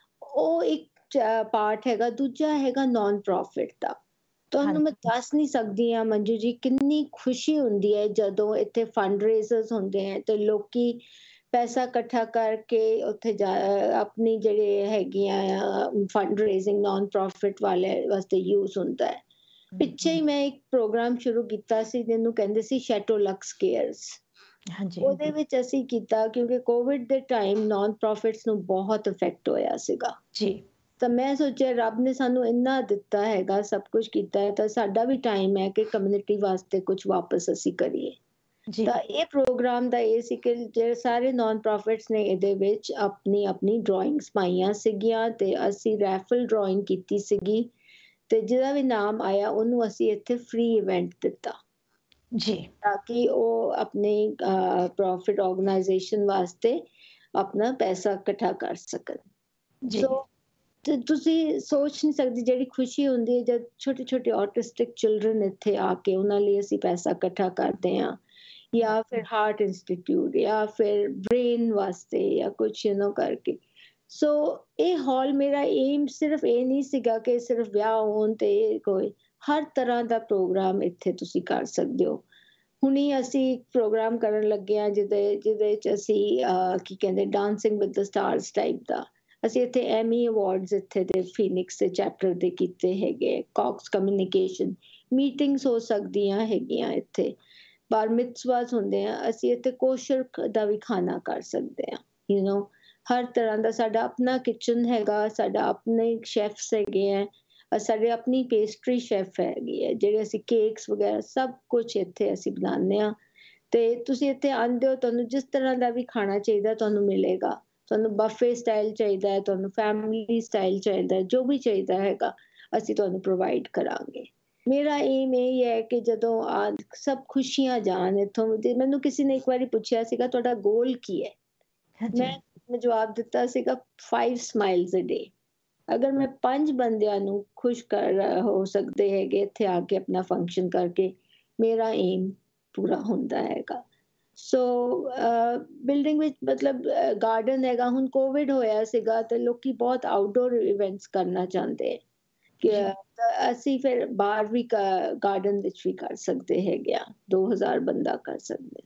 ਉਹ ਇੱਕ ਪਾਰਟ ਹੈਗਾ। ਦੂਜਾ ਹੈਗਾ ਨਾਨ ਪ੍ਰੋਫਿਟ ਦਾ। ਤੁਹਾਨੂੰ ਮੈਂ ਹਾਂਜੀ ਦੱਸ ਨਹੀਂ ਸਕਦੀ ਆ ਮੰਜੂ ਜੀ, ਕਿੰਨੀ ਖੁਸ਼ੀ ਹੁੰਦੀ ਹੈ ਜਦੋਂ ਇੱਥੇ ਫੰਡ ਰੇਜ਼ਰਸ ਹੁੰਦੇ ਹੈ ਤੇ ਲੋਕੀ ਪੈਸਾ ਇਕੱਠਾ ਕਰਕੇ ਉੱਥੇ ਆਪਣੀ ਜਿਹੜੇ ਹੈਗੀਆਂ ਫੰਡ ਰੇਜ਼ਿੰਗ ਨਾਨ ਪ੍ਰੋਫਿਟ ਵਾਲੇ ਵਾਸਤੇ ਯੂਜ਼ ਹੁੰਦਾ ਹੈ। ਪਿੱਛੇ ਹੀ ਮੈਂ ਇੱਕ ਪ੍ਰੋਗਰਾਮ ਸ਼ੁਰੂ ਕੀਤਾ ਸੀ ਜਿਹਨੂੰ ਕਹਿੰਦੇ ਸੀ ਸ਼ੈਟੋ ਲਕਸ ਕੇਅਰਸ। ਹਾਂਜੀ ਉਹਦੇ ਵਿੱਚ ਅਸੀਂ ਕੀਤਾ ਕਿਉਂਕਿ ਕੋਵਿਡ ਦੇ ਟਾਈਮ ਨਾਨ ਪ੍ਰੋਫਿਟਸ ਨੂੰ ਬਹੁਤ ਇਫੈਕਟ ਹੋਇਆ ਸੀਗਾ। ਜੀ ਤਾਂ ਮੈਂ ਸੋਚਿਆ ਰੱਬ ਨੇ ਸਾਨੂੰ ਇੰਨਾ ਦਿੱਤਾ ਹੈਗਾ, ਸਭ ਕੁਝ ਕੀਤਾ ਹੈ, ਤਾਂ ਸਾਡਾ ਵੀ ਟਾਈਮ ਹੈ ਕਿ ਕਮਿਊਨਿਟੀ ਵਾਸਤੇ ਕੁਝ ਵਾਪਸ ਅਸੀਂ ਕਰੀਏ। ਜੀ ਤਾਂ ਇਹ ਪ੍ਰੋਗਰਾਮ ਦਾ ਇਹ ਸੀ ਕਿ ਜਿਹੜੇ ਸਾਰੇ ਨਾਨ ਪ੍ਰੋਫਿਟਸ ਨੇ ਇਹਦੇ ਵਿੱਚ ਆਪਣੀ ਆਪਣੀ ਡਰਾਇੰਗਸ ਪਾਈਆਂ ਸੀਗੀਆਂ, ਤੇ ਅਸੀਂ ਰੈਫਲ ਡਰਾਇੰਗ ਕੀਤੀ ਸੀਗੀ, ਤੇ ਜਿਹਦਾ ਵੀ ਨਾਮ ਆਇਆ ਉਹਨੂੰ ਅਸੀਂ ਇੱਥੇ ਫ੍ਰੀ ਇਵੈਂਟ ਦਿੱਤਾ, ਜੀ ਤਾਂ ਕਿ ਉਹ ਆਪਣੀ ਪ੍ਰੋਫਿਟ ਆਰਗੇਨਾਈਜੇਸ਼ਨ ਵਾਸਤੇ ਆਪਣਾ ਪੈਸਾ ਇਕੱਠਾ ਕਰ ਸਕਣ। ਜੀ ਸੋ ਤੇ ਤੁਸੀਂ ਸੋਚ ਨਹੀਂ ਸਕਦੀ ਜਿਹੜੀ ਖੁਸ਼ੀ ਹੁੰਦੀ ਹੈ ਜਦ ਛੋਟੇ ਛੋਟੇ ਆਟਿਸਟਿਕ ਚਿਲਡਰਨ ਇੱਥੇ ਆ ਕੇ ਉਹਨਾਂ ਲਈ ਅਸੀਂ ਪੈਸਾ ਇਕੱਠਾ ਕਰਦੇ ਹਾਂ, ਜਾਂ ਫਿਰ ਹਾਰਟ ਇੰਸਟੀਟਿਊਟ, ਜਾਂ ਫਿਰ ਬ੍ਰੇਨ ਵਾਸਤੇ, ਜਾਂ ਕੁਛ ਕਰਕੇ। ਸੋ ਇਹ ਹਾਲ, ਮੇਰਾ ਏਮ ਸਿਰਫ ਇਹ ਨਹੀਂ ਸੀਗਾ ਕਿ ਸਿਰਫ ਵਿਆਹ ਹੋਣ ਤੇ ਕੋਈ, ਹਰ ਤਰ੍ਹਾਂ ਦਾ ਪ੍ਰੋਗਰਾਮ ਇੱਥੇ ਤੁਸੀਂ ਕਰ ਸਕਦੇ ਹੋ। ਹੁਣੀ ਅਸੀਂ ਪ੍ਰੋਗਰਾਮ ਕਰਨ ਲੱਗੇ ਹਾਂ ਜਿਹਦੇ ਚ ਅਸੀਂ ਕੀ ਕਹਿੰਦੇ, dancing with the stars type ਦਾ। ਅਸੀਂ ਇੱਥੇ ਐਮੀ ਅਵਾਰਡਸ ਇੱਥੇ ਦੇ ਫੀਨਿਕਸ ਦੇ ਚੈਪਟਰ ਦੇ ਕੀਤੇ ਹੈਗੇ, ਕਾਕਸ ਕਮਿਊਨੀਕੇਸ਼ਨ ਮੀਟਿੰਗਸ ਹੋ ਸਕਦੀਆਂ ਹੈਗੀਆਂ ਇੱਥੇ, ਬਾਰ ਮਿਤਸਵਾਸ ਹੁੰਦੇ ਆ, ਅਸੀਂ ਇੱਥੇ ਕੋਸ਼ਰ ਦਾ ਵੀ ਖਾਣਾ ਕਰ ਸਕਦੇ ਹਾਂ। ਹਰ ਤਰ੍ਹਾਂ ਦਾ ਸਾਡਾ ਆਪਣਾ ਕਿਚਨ ਹੈਗਾ, ਸਾਡਾ ਆਪਣੇ ਸ਼ੈਫਸ ਹੈਗੇ ਆ, ਸਾਡੇ ਆਪਣੀ ਪੇਸਟਰੀ ਸ਼ੈਫ ਹੈਗੀ ਹੈ, ਜਿਹੜੇ ਅਸੀਂ ਕੇਕਸ ਵਗੈਰਾ ਸਭ ਕੁਝ ਇੱਥੇ ਅਸੀਂ ਬਣਾਉਂਦੇ ਹਾਂ। ਤੇ ਤੁਸੀਂ ਇੱਥੇ ਆਉਂਦੇ ਹੋ, ਤੁਹਾਨੂੰ ਜਿਸ ਤਰ੍ਹਾਂ ਦਾ ਵੀ ਖਾਣਾ ਚਾਹੀਦਾ ਤੁਹਾਨੂੰ ਮਿਲੇਗਾ। ਤੁਹਾਨੂੰ ਬਫੇ ਸਟਾਈਲ ਚਾਹੀਦਾ ਹੈ, ਤੁਹਾਨੂੰ ਫੈਮਿਲੀ ਸਟਾਈਲ ਚਾਹੀਦਾ ਹੈ, ਜੋ ਵੀ ਚਾਹੀਦਾ ਹੈਗਾ ਅਸੀਂ ਤੁਹਾਨੂੰ ਪ੍ਰੋਵਾਈਡ ਕਰਾਂਗੇ। ਮੇਰਾ ਏਮ ਇਹ ਹੈ ਕਿ ਜਦੋਂ ਸਭ ਖੁਸ਼ੀਆਂ ਜਾਣ ਇੱਥੋਂ। ਮੈਨੂੰ ਕਿਸੇ ਨੇ ਇੱਕ ਵਾਰੀ ਪੁੱਛਿਆ ਸੀਗਾ ਤੁਹਾਡਾ ਗੋਲ ਕੀ ਹੈ, ਹਾਂਜੀ ਮੈਂ ਜਵਾਬ ਦਿੱਤਾ ਸੀਗਾ 5 ਸਮਾਈਲਸ ਅ ਡੇ। ਅਗਰ ਮੈਂ 5 ਬੰਦਿਆਂ ਨੂੰ ਖੁਸ਼ ਹੋ ਸਕਦੇ ਹੈਗੇ ਇੱਥੇ ਆ ਕੇ ਆਪਣਾ ਫੰਕਸ਼ਨ ਕਰਕੇ, ਮੇਰਾ ਏਮ ਪੂਰਾ ਹੁੰਦਾ ਹੈਗਾ। ਸੋ ਬਿਲਡਿੰਗ ਵਿੱਚ ਮਤਲਬ ਗਾਰਡਨ ਹੈਗਾ। ਹੁਣ ਕੋਵਿਡ ਹੋਇਆ ਸੀਗਾ ਤੇ ਲੋਕੀ ਬਹੁਤ ਆਊਟਡੋਰ ਇਵੈਂਟਸ ਕਰਨਾ ਚਾਹੁੰਦੇ ਕਿ ਜੀ ਅਸੀਂ ਫਿਰ ਬਾਹਰ ਵੀ ਗਾਰਡਨ ਵਿੱਚ ਵੀ ਕਰ ਸਕਦੇ ਹੈਗੇ ਆ, 2000 ਬੰਦਾ ਕਰ ਸਕਦੇ।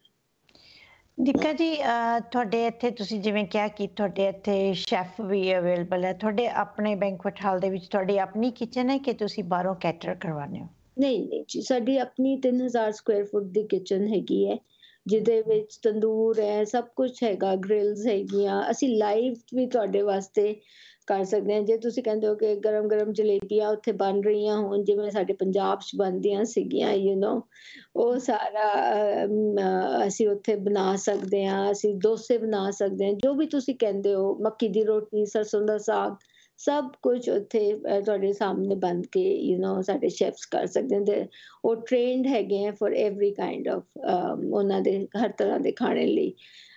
ਦੀਪਿਕਾ ਜੀ, ਤੁਹਾਡੇ ਇੱਥੇ ਤੁਸੀਂ ਜਿਵੇਂ ਕਿਹਾ ਕਿ ਤੁਹਾਡੇ ਇੱਥੇ ਸ਼ੈਫ ਵੀ ਅਵੇਲੇਬਲ ਹੈ, ਤੁਹਾਡੇ ਆਪਣੇ ਬੈਂਕੁਏਟ ਹਾਲ ਦੇ ਵਿੱਚ ਤੁਹਾਡੀ ਆਪਣੀ ਕਿਚਨ ਹੈ ਕਿ ਤੁਸੀਂ ਬਾਹਰੋਂ ਕੈਟਰ ਕਰਵਾਉਂਦੇ ਹੋ? ਨਹੀਂ ਨਹੀਂ ਜੀ, ਸਾਡੀ ਆਪਣੀ 3000 ਸਕੁਆਇਰ ਫੁੱਟ ਦੀ ਕਿਚਨ ਹੈਗੀ ਹੈ, ਜਿਹਦੇ ਵਿੱਚ ਤੰਦੂਰ ਹੈ, ਸਭ ਕੁਝ ਹੈਗਾ, ਗ੍ਰਿਲਸ ਹੈਗੀਆਂ। ਅਸੀਂ ਲਾਈਵ ਵੀ ਤੁਹਾਡੇ ਵਾਸਤੇ ਕਰ ਸਕਦੇ ਹਾਂ। ਜੇ ਤੁਸੀਂ ਕਹਿੰਦੇ ਹੋ ਕਿ ਗਰਮ-ਗਰਮ ਜਲੇਬੀਆਂ ਉੱਥੇ ਬਣ ਰਹੀਆਂ ਹੋਣ, ਜਿਵੇਂ ਸਾਡੇ ਪੰਜਾਬ 'ਚ ਬਣਦੀਆਂ ਸੀਗੀਆਂ, ਉਹ ਸਾਰਾ ਅਸੀਂ ਉੱਥੇ ਬਣਾ ਸਕਦੇ ਹਾਂ, ਅਸੀਂ ਡੋਸੇ ਬਣਾ ਸਕਦੇ ਹਾਂ, ਜੋ ਵੀ ਤੁਸੀਂ ਕਹਿੰਦੇ ਹੋ, ਮੱਕੀ ਦੀ ਰੋਟੀ, ਸਰਸੋਂ ਦਾ ਸਾਗ, ਸਭ ਕੁਝ ਉੱਥੇ ਤੁਹਾਡੇ ਸਾਹਮਣੇ ਬਣ ਕੇ ਸਾਡੇ ਸ਼ੈਫਸ ਕਰ ਸਕਦੇ ਨੇ। ਉਹ ਟ੍ਰੇਨਡ ਹੈਗੇ ਆ ਫॉर एवरी ਕਾइंड ਆਫ ਉਹਨਾਂ ਦੇ ਹਰ ਤਰ੍ਹਾਂ ਦੇ ਖਾਣੇ ਲਈ।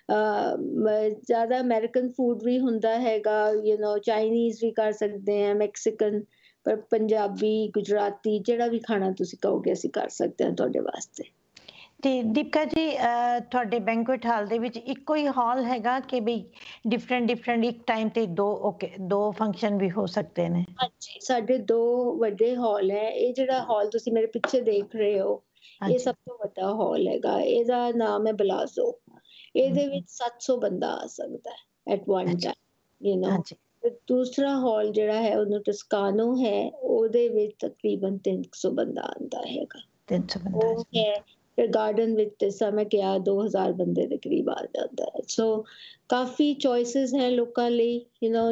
ਜ਼ਿਆਦਾ ਅਮਰੀਕਨ ਫੂਡ ਵੀ ਹੁੰਦਾ ਹੈਗਾ, ਚਾਈਨੀਜ਼ ਵੀ ਕਰ ਸਕਦੇ ਆ, ਮੈਕਸੀਕਨ, ਪਰ ਪੰਜਾਬੀ, ਗੁਜਰਾਤੀ, ਜਿਹੜਾ ਵੀ ਖਾਣਾ ਤੁਸੀਂ ਕਹੋਗੇ ਅਸੀਂ ਕਰ ਸਕਦੇ ਹਾਂ ਤੁਹਾਡੇ ਵਾਸਤੇ। ਤੇ ਦੀਪਕਾ ਜੀ, ਤੁਹਾਡੇ ਬੈਂਕੁਏਟ ਹਾਲ ਦੇ ਵਿੱਚ ਇੱਕੋ ਹੀ ਹਾਲ ਹੈਗਾ ਕਿ ਵੀ ਡਿਫਰੈਂਟ ਇੱਕ ਟਾਈਮ ਤੇ ਦੋ ਫੰਕਸ਼ਨ ਵੀ ਹੋ ਸਕਦੇ ਨੇ? ਹਾਂਜੀ, ਸਾਡੇ 2 ਵੱਡੇ ਹਾਲ ਹੈ। ਇਹ ਜਿਹੜਾ ਹਾਲ ਤੁਸੀਂ ਮੇਰੇ ਪਿੱਛੇ ਦੇਖ ਰਹੇ ਹੋ, ਇਹ ਹਾਂਜੀ। ਸਭ ਤੋਂ ਵੱਡਾ ਹਾਲ ਹੈਗਾ। ਇਹਦਾ ਨਾਮ ਹੈ ਬਲਾਜ਼ੋ। ਇਹਦੇ ਵਿੱਚ 700 ਬੰਦਾ ਆ ਸਕਦਾ ਹੈ ਐਟ ਵਨ ਅੱਛਾ। ਟਾਈਮ। ਹਾਂਜੀ। ਤੇ ਦੂਸਰਾ ਹਾਲ ਜਿਹੜਾ ਹੈ ਉਹਨੂੰ ਟਸਕਾਨੋ ਹੈ, ਉਹਦੇ ਵਿੱਚ ਤਕਰੀਬਨ 300 ਬੰਦਾ ਆਉਂਦਾ ਹੈਗਾ। 300 ਬੰਦਾ ਉਹ ਹੈ ਫਿਰ ਗਾਰਡਨ ਵਿੱਚ, ਜਿਸ ਤਰ੍ਹਾਂ ਮੈਂ ਕਿਹਾ, 2000 ਬੰਦੇ ਦੇ ਕਰੀਬ ਆ ਜਾਂਦਾ ਹੈ। ਸੋ ਕਾਫੀ ਚੋਇਸਿਸ ਹੈ ਲੋਕਾਂ ਲਈ,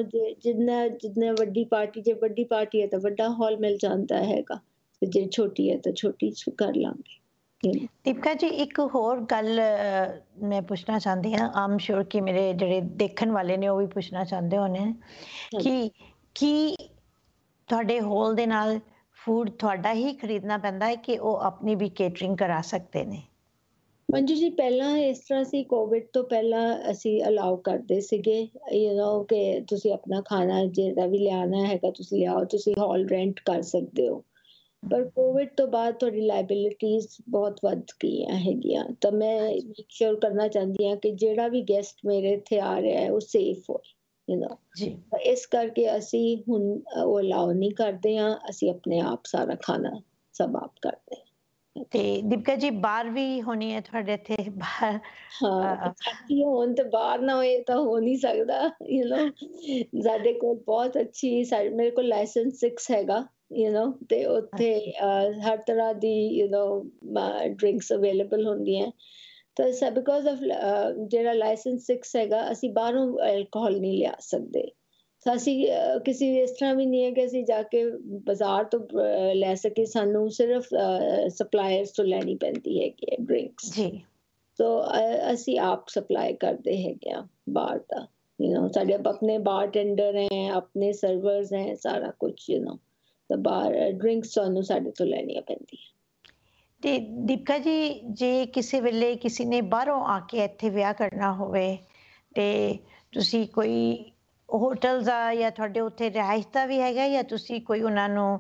ਜਿੰਨਾ ਵੱਡੀ ਪਾਰਟੀ, ਜੇ ਵੱਡੀ ਪਾਰਟੀ ਹੈ ਤਾਂ ਵੱਡਾ ਹਾਲ ਮਿਲ ਜਾਂਦਾ ਹੈਗਾ, ਤੇ ਜੇ ਛੋਟੀ ਹੈ ਤਾਂ ਛੋਟੀ ਚ ਕਰ ਲਾਂਗੇ। ਦੀਪਕਾ ਜੀ, ਇੱਕ ਹੋਰ ਗੱਲ ਮੈਂ ਪੁੱਛਣਾ ਚਾਹੁੰਦੀ ਹਾਂ, ਆਮ ਸ਼ੋਰ ਕਿ ਮੇਰੇ ਜਿਹੜੇ ਦੇਖਣ ਵਾਲੇ ਨੇ ਉਹ ਵੀ ਪੁੱਛਣਾ ਚਾਹੁੰਦੇ ਹੋਣੇ ਕਿ ਕੀ ਤੁਹਾਡੇ ਹਾਲ ਦੇ ਨਾਲ ਫੂਡ ਤੁਹਾਡਾ ਹੀ ਖਰੀਦਣਾ ਪੈਂਦਾ ਹੈ ਕਿ ਉਹ ਆਪਣੀ ਵੀ ਕੇਟਰਿੰਗ ਕਰਾ ਸਕਦੇ ਨੇ? ਮੰਜੂ ਜੀ, ਪਹਿਲਾਂ ਇਸ ਤਰ੍ਹਾਂ ਸੀ, ਕੋਵਿਡ ਤੋਂ ਪਹਿਲਾਂ ਅਸੀਂ ਅਲਾਉ ਕਰਦੇ ਸੀਗੇ, ਕਿ ਤੁਸੀਂ ਆਪਣਾ ਖਾਣਾ ਜਿਹੜਾ ਵੀ ਲਿਆਉਣਾ ਹੈਗਾ ਤੁਸੀਂ ਲਿਆਓ, ਤੁਸੀਂ ਹਾਲ ਰੈਂਟ ਕਰ ਸਕਦੇ ਹੋ। ਪਰ ਕੋਵਿਡ ਤੋਂ ਬਾਅਦ ਤੁਹਾਡੀ ਲਾਇਬਿਲਿਟੀਜ਼ ਬਹੁਤ ਵੱਧ ਗਈਆਂ ਹੈਗੀਆਂ, ਤਾਂ ਮੈਂ ਮੇਕ ਸ਼ੋਰ ਕਰਨਾ ਚਾਹੁੰਦੀ ਹਾਂ ਕਿ ਜਿਹੜਾ ਵੀ ਗੈਸਟ ਮੇਰੇ ਇੱਥੇ ਆ ਰਿਹਾ ਹੈ ਉਹ ਸੇਫ ਹੋਏ। ਜੀ। ਇਸ ਕਰਕੇ ਅਸੀਂ ਹੁਣ ਉਹ ਅਲਾਉ ਨਹੀਂ ਕਰਦੇ ਹਾਂ, ਅਸੀਂ ਆਪਣੇ ਆਪ ਸਾਰਾ ਖਾਣਾ ਸਭ ਆਪ ਕਰਦੇ ਹਾਂ। ਤੇ ਦੀਪਕਾ ਜੀ, ਬਾਹਰ ਵੀ ਹੋਣੀ ਹੈ ਤੁਹਾਡੇ ਇੱਥੇ ਬਾਹਰ? ਹਾਂ, ਸਾਥੀ ਹੋਣ ਤੇ ਬਾਹਰ ਨਾ ਹੋਏ ਤਾਂ ਹੋ ਨਹੀਂ ਸਕਦਾ। ਸਾਡੇ ਕੋਲ ਬਹੁਤ ਅੱਛੀ, ਮੇਰੇ ਕੋਲ ਲਾਇਸੈਂਸ 6 ਹੈਗਾ, ਤੇ ਉੱਥੇ ਹਰ ਤਰ੍ਹਾਂ ਦੀ ਡਰਿੰਕਸ ਅਵੇਲੇਬਲ ਹੁੰਦੀਆਂ। ਤਾਂ ਬਿਕੋਜ਼ ਆਫ ਜਿਹੜਾ ਲਾਇਸੈਂਸ 6 ਹੈਗਾ, ਅਸੀਂ ਬਾਹਰੋਂ ਐਲਕੋਹਲ ਨਹੀਂ ਲਿਆ ਸਕਦੇ। ਤਾਂ ਅਸੀਂ ਕਿਸੇ ਇਸ ਤਰ੍ਹਾਂ ਵੀ ਨਹੀਂ ਹੈ ਕਿ ਅਸੀਂ ਜਾ ਕੇ ਬਾਜ਼ਾਰ ਤੋਂ ਲੈ ਸਕੇ, ਸਾਨੂੰ ਸਿਰਫ ਸਪਲਾਇਰਸ ਤੋਂ ਲੈਣੀ ਪੈਂਦੀ ਹੈਗੀ ਹੈ ਡਰਿੰਕਸ। ਜੀ। ਸੋ ਅਸੀਂ ਆਪ ਸਪਲਾਈ ਕਰਦੇ ਹੈਗੇ ਆ ਬਾਹਰ ਦਾ। ਸਾਡੇ ਆਪਣੇ ਬਾਰਟੈਂਡਰ ਹੈ, ਆਪਣੇ ਸਰਵਰਸ ਹੈ, ਸਾਰਾ ਕੁਝ। ਤਾਂ ਬਾਹਰ ਡਰਿੰਕਸ ਸਾਨੂੰ ਸਾਡੇ ਤੋਂ ਲੈਣੀਆਂ ਪੈਂਦੀਆਂ। ਤੇ ਦੀਪਕਾ ਜੀ, ਜੇ ਕਿਸੇ ਵੇਲੇ ਕਿਸੇ ਨੇ ਬਾਹਰੋਂ ਆ ਕੇ ਇੱਥੇ ਵਿਆਹ ਕਰਨਾ ਹੋਵੇ ਤੇ ਤੁਸੀਂ ਕੋਈ ਹੋਟਲ ਦਾ ਜਾਂ ਤੁਹਾਡੇ ਉੱਥੇ ਰਿਹਾਇਸ਼ ਦਾ ਵੀ ਹੈਗਾ, ਜਾਂ ਤੁਸੀਂ ਕੋਈ ਉਹਨਾਂ ਨੂੰ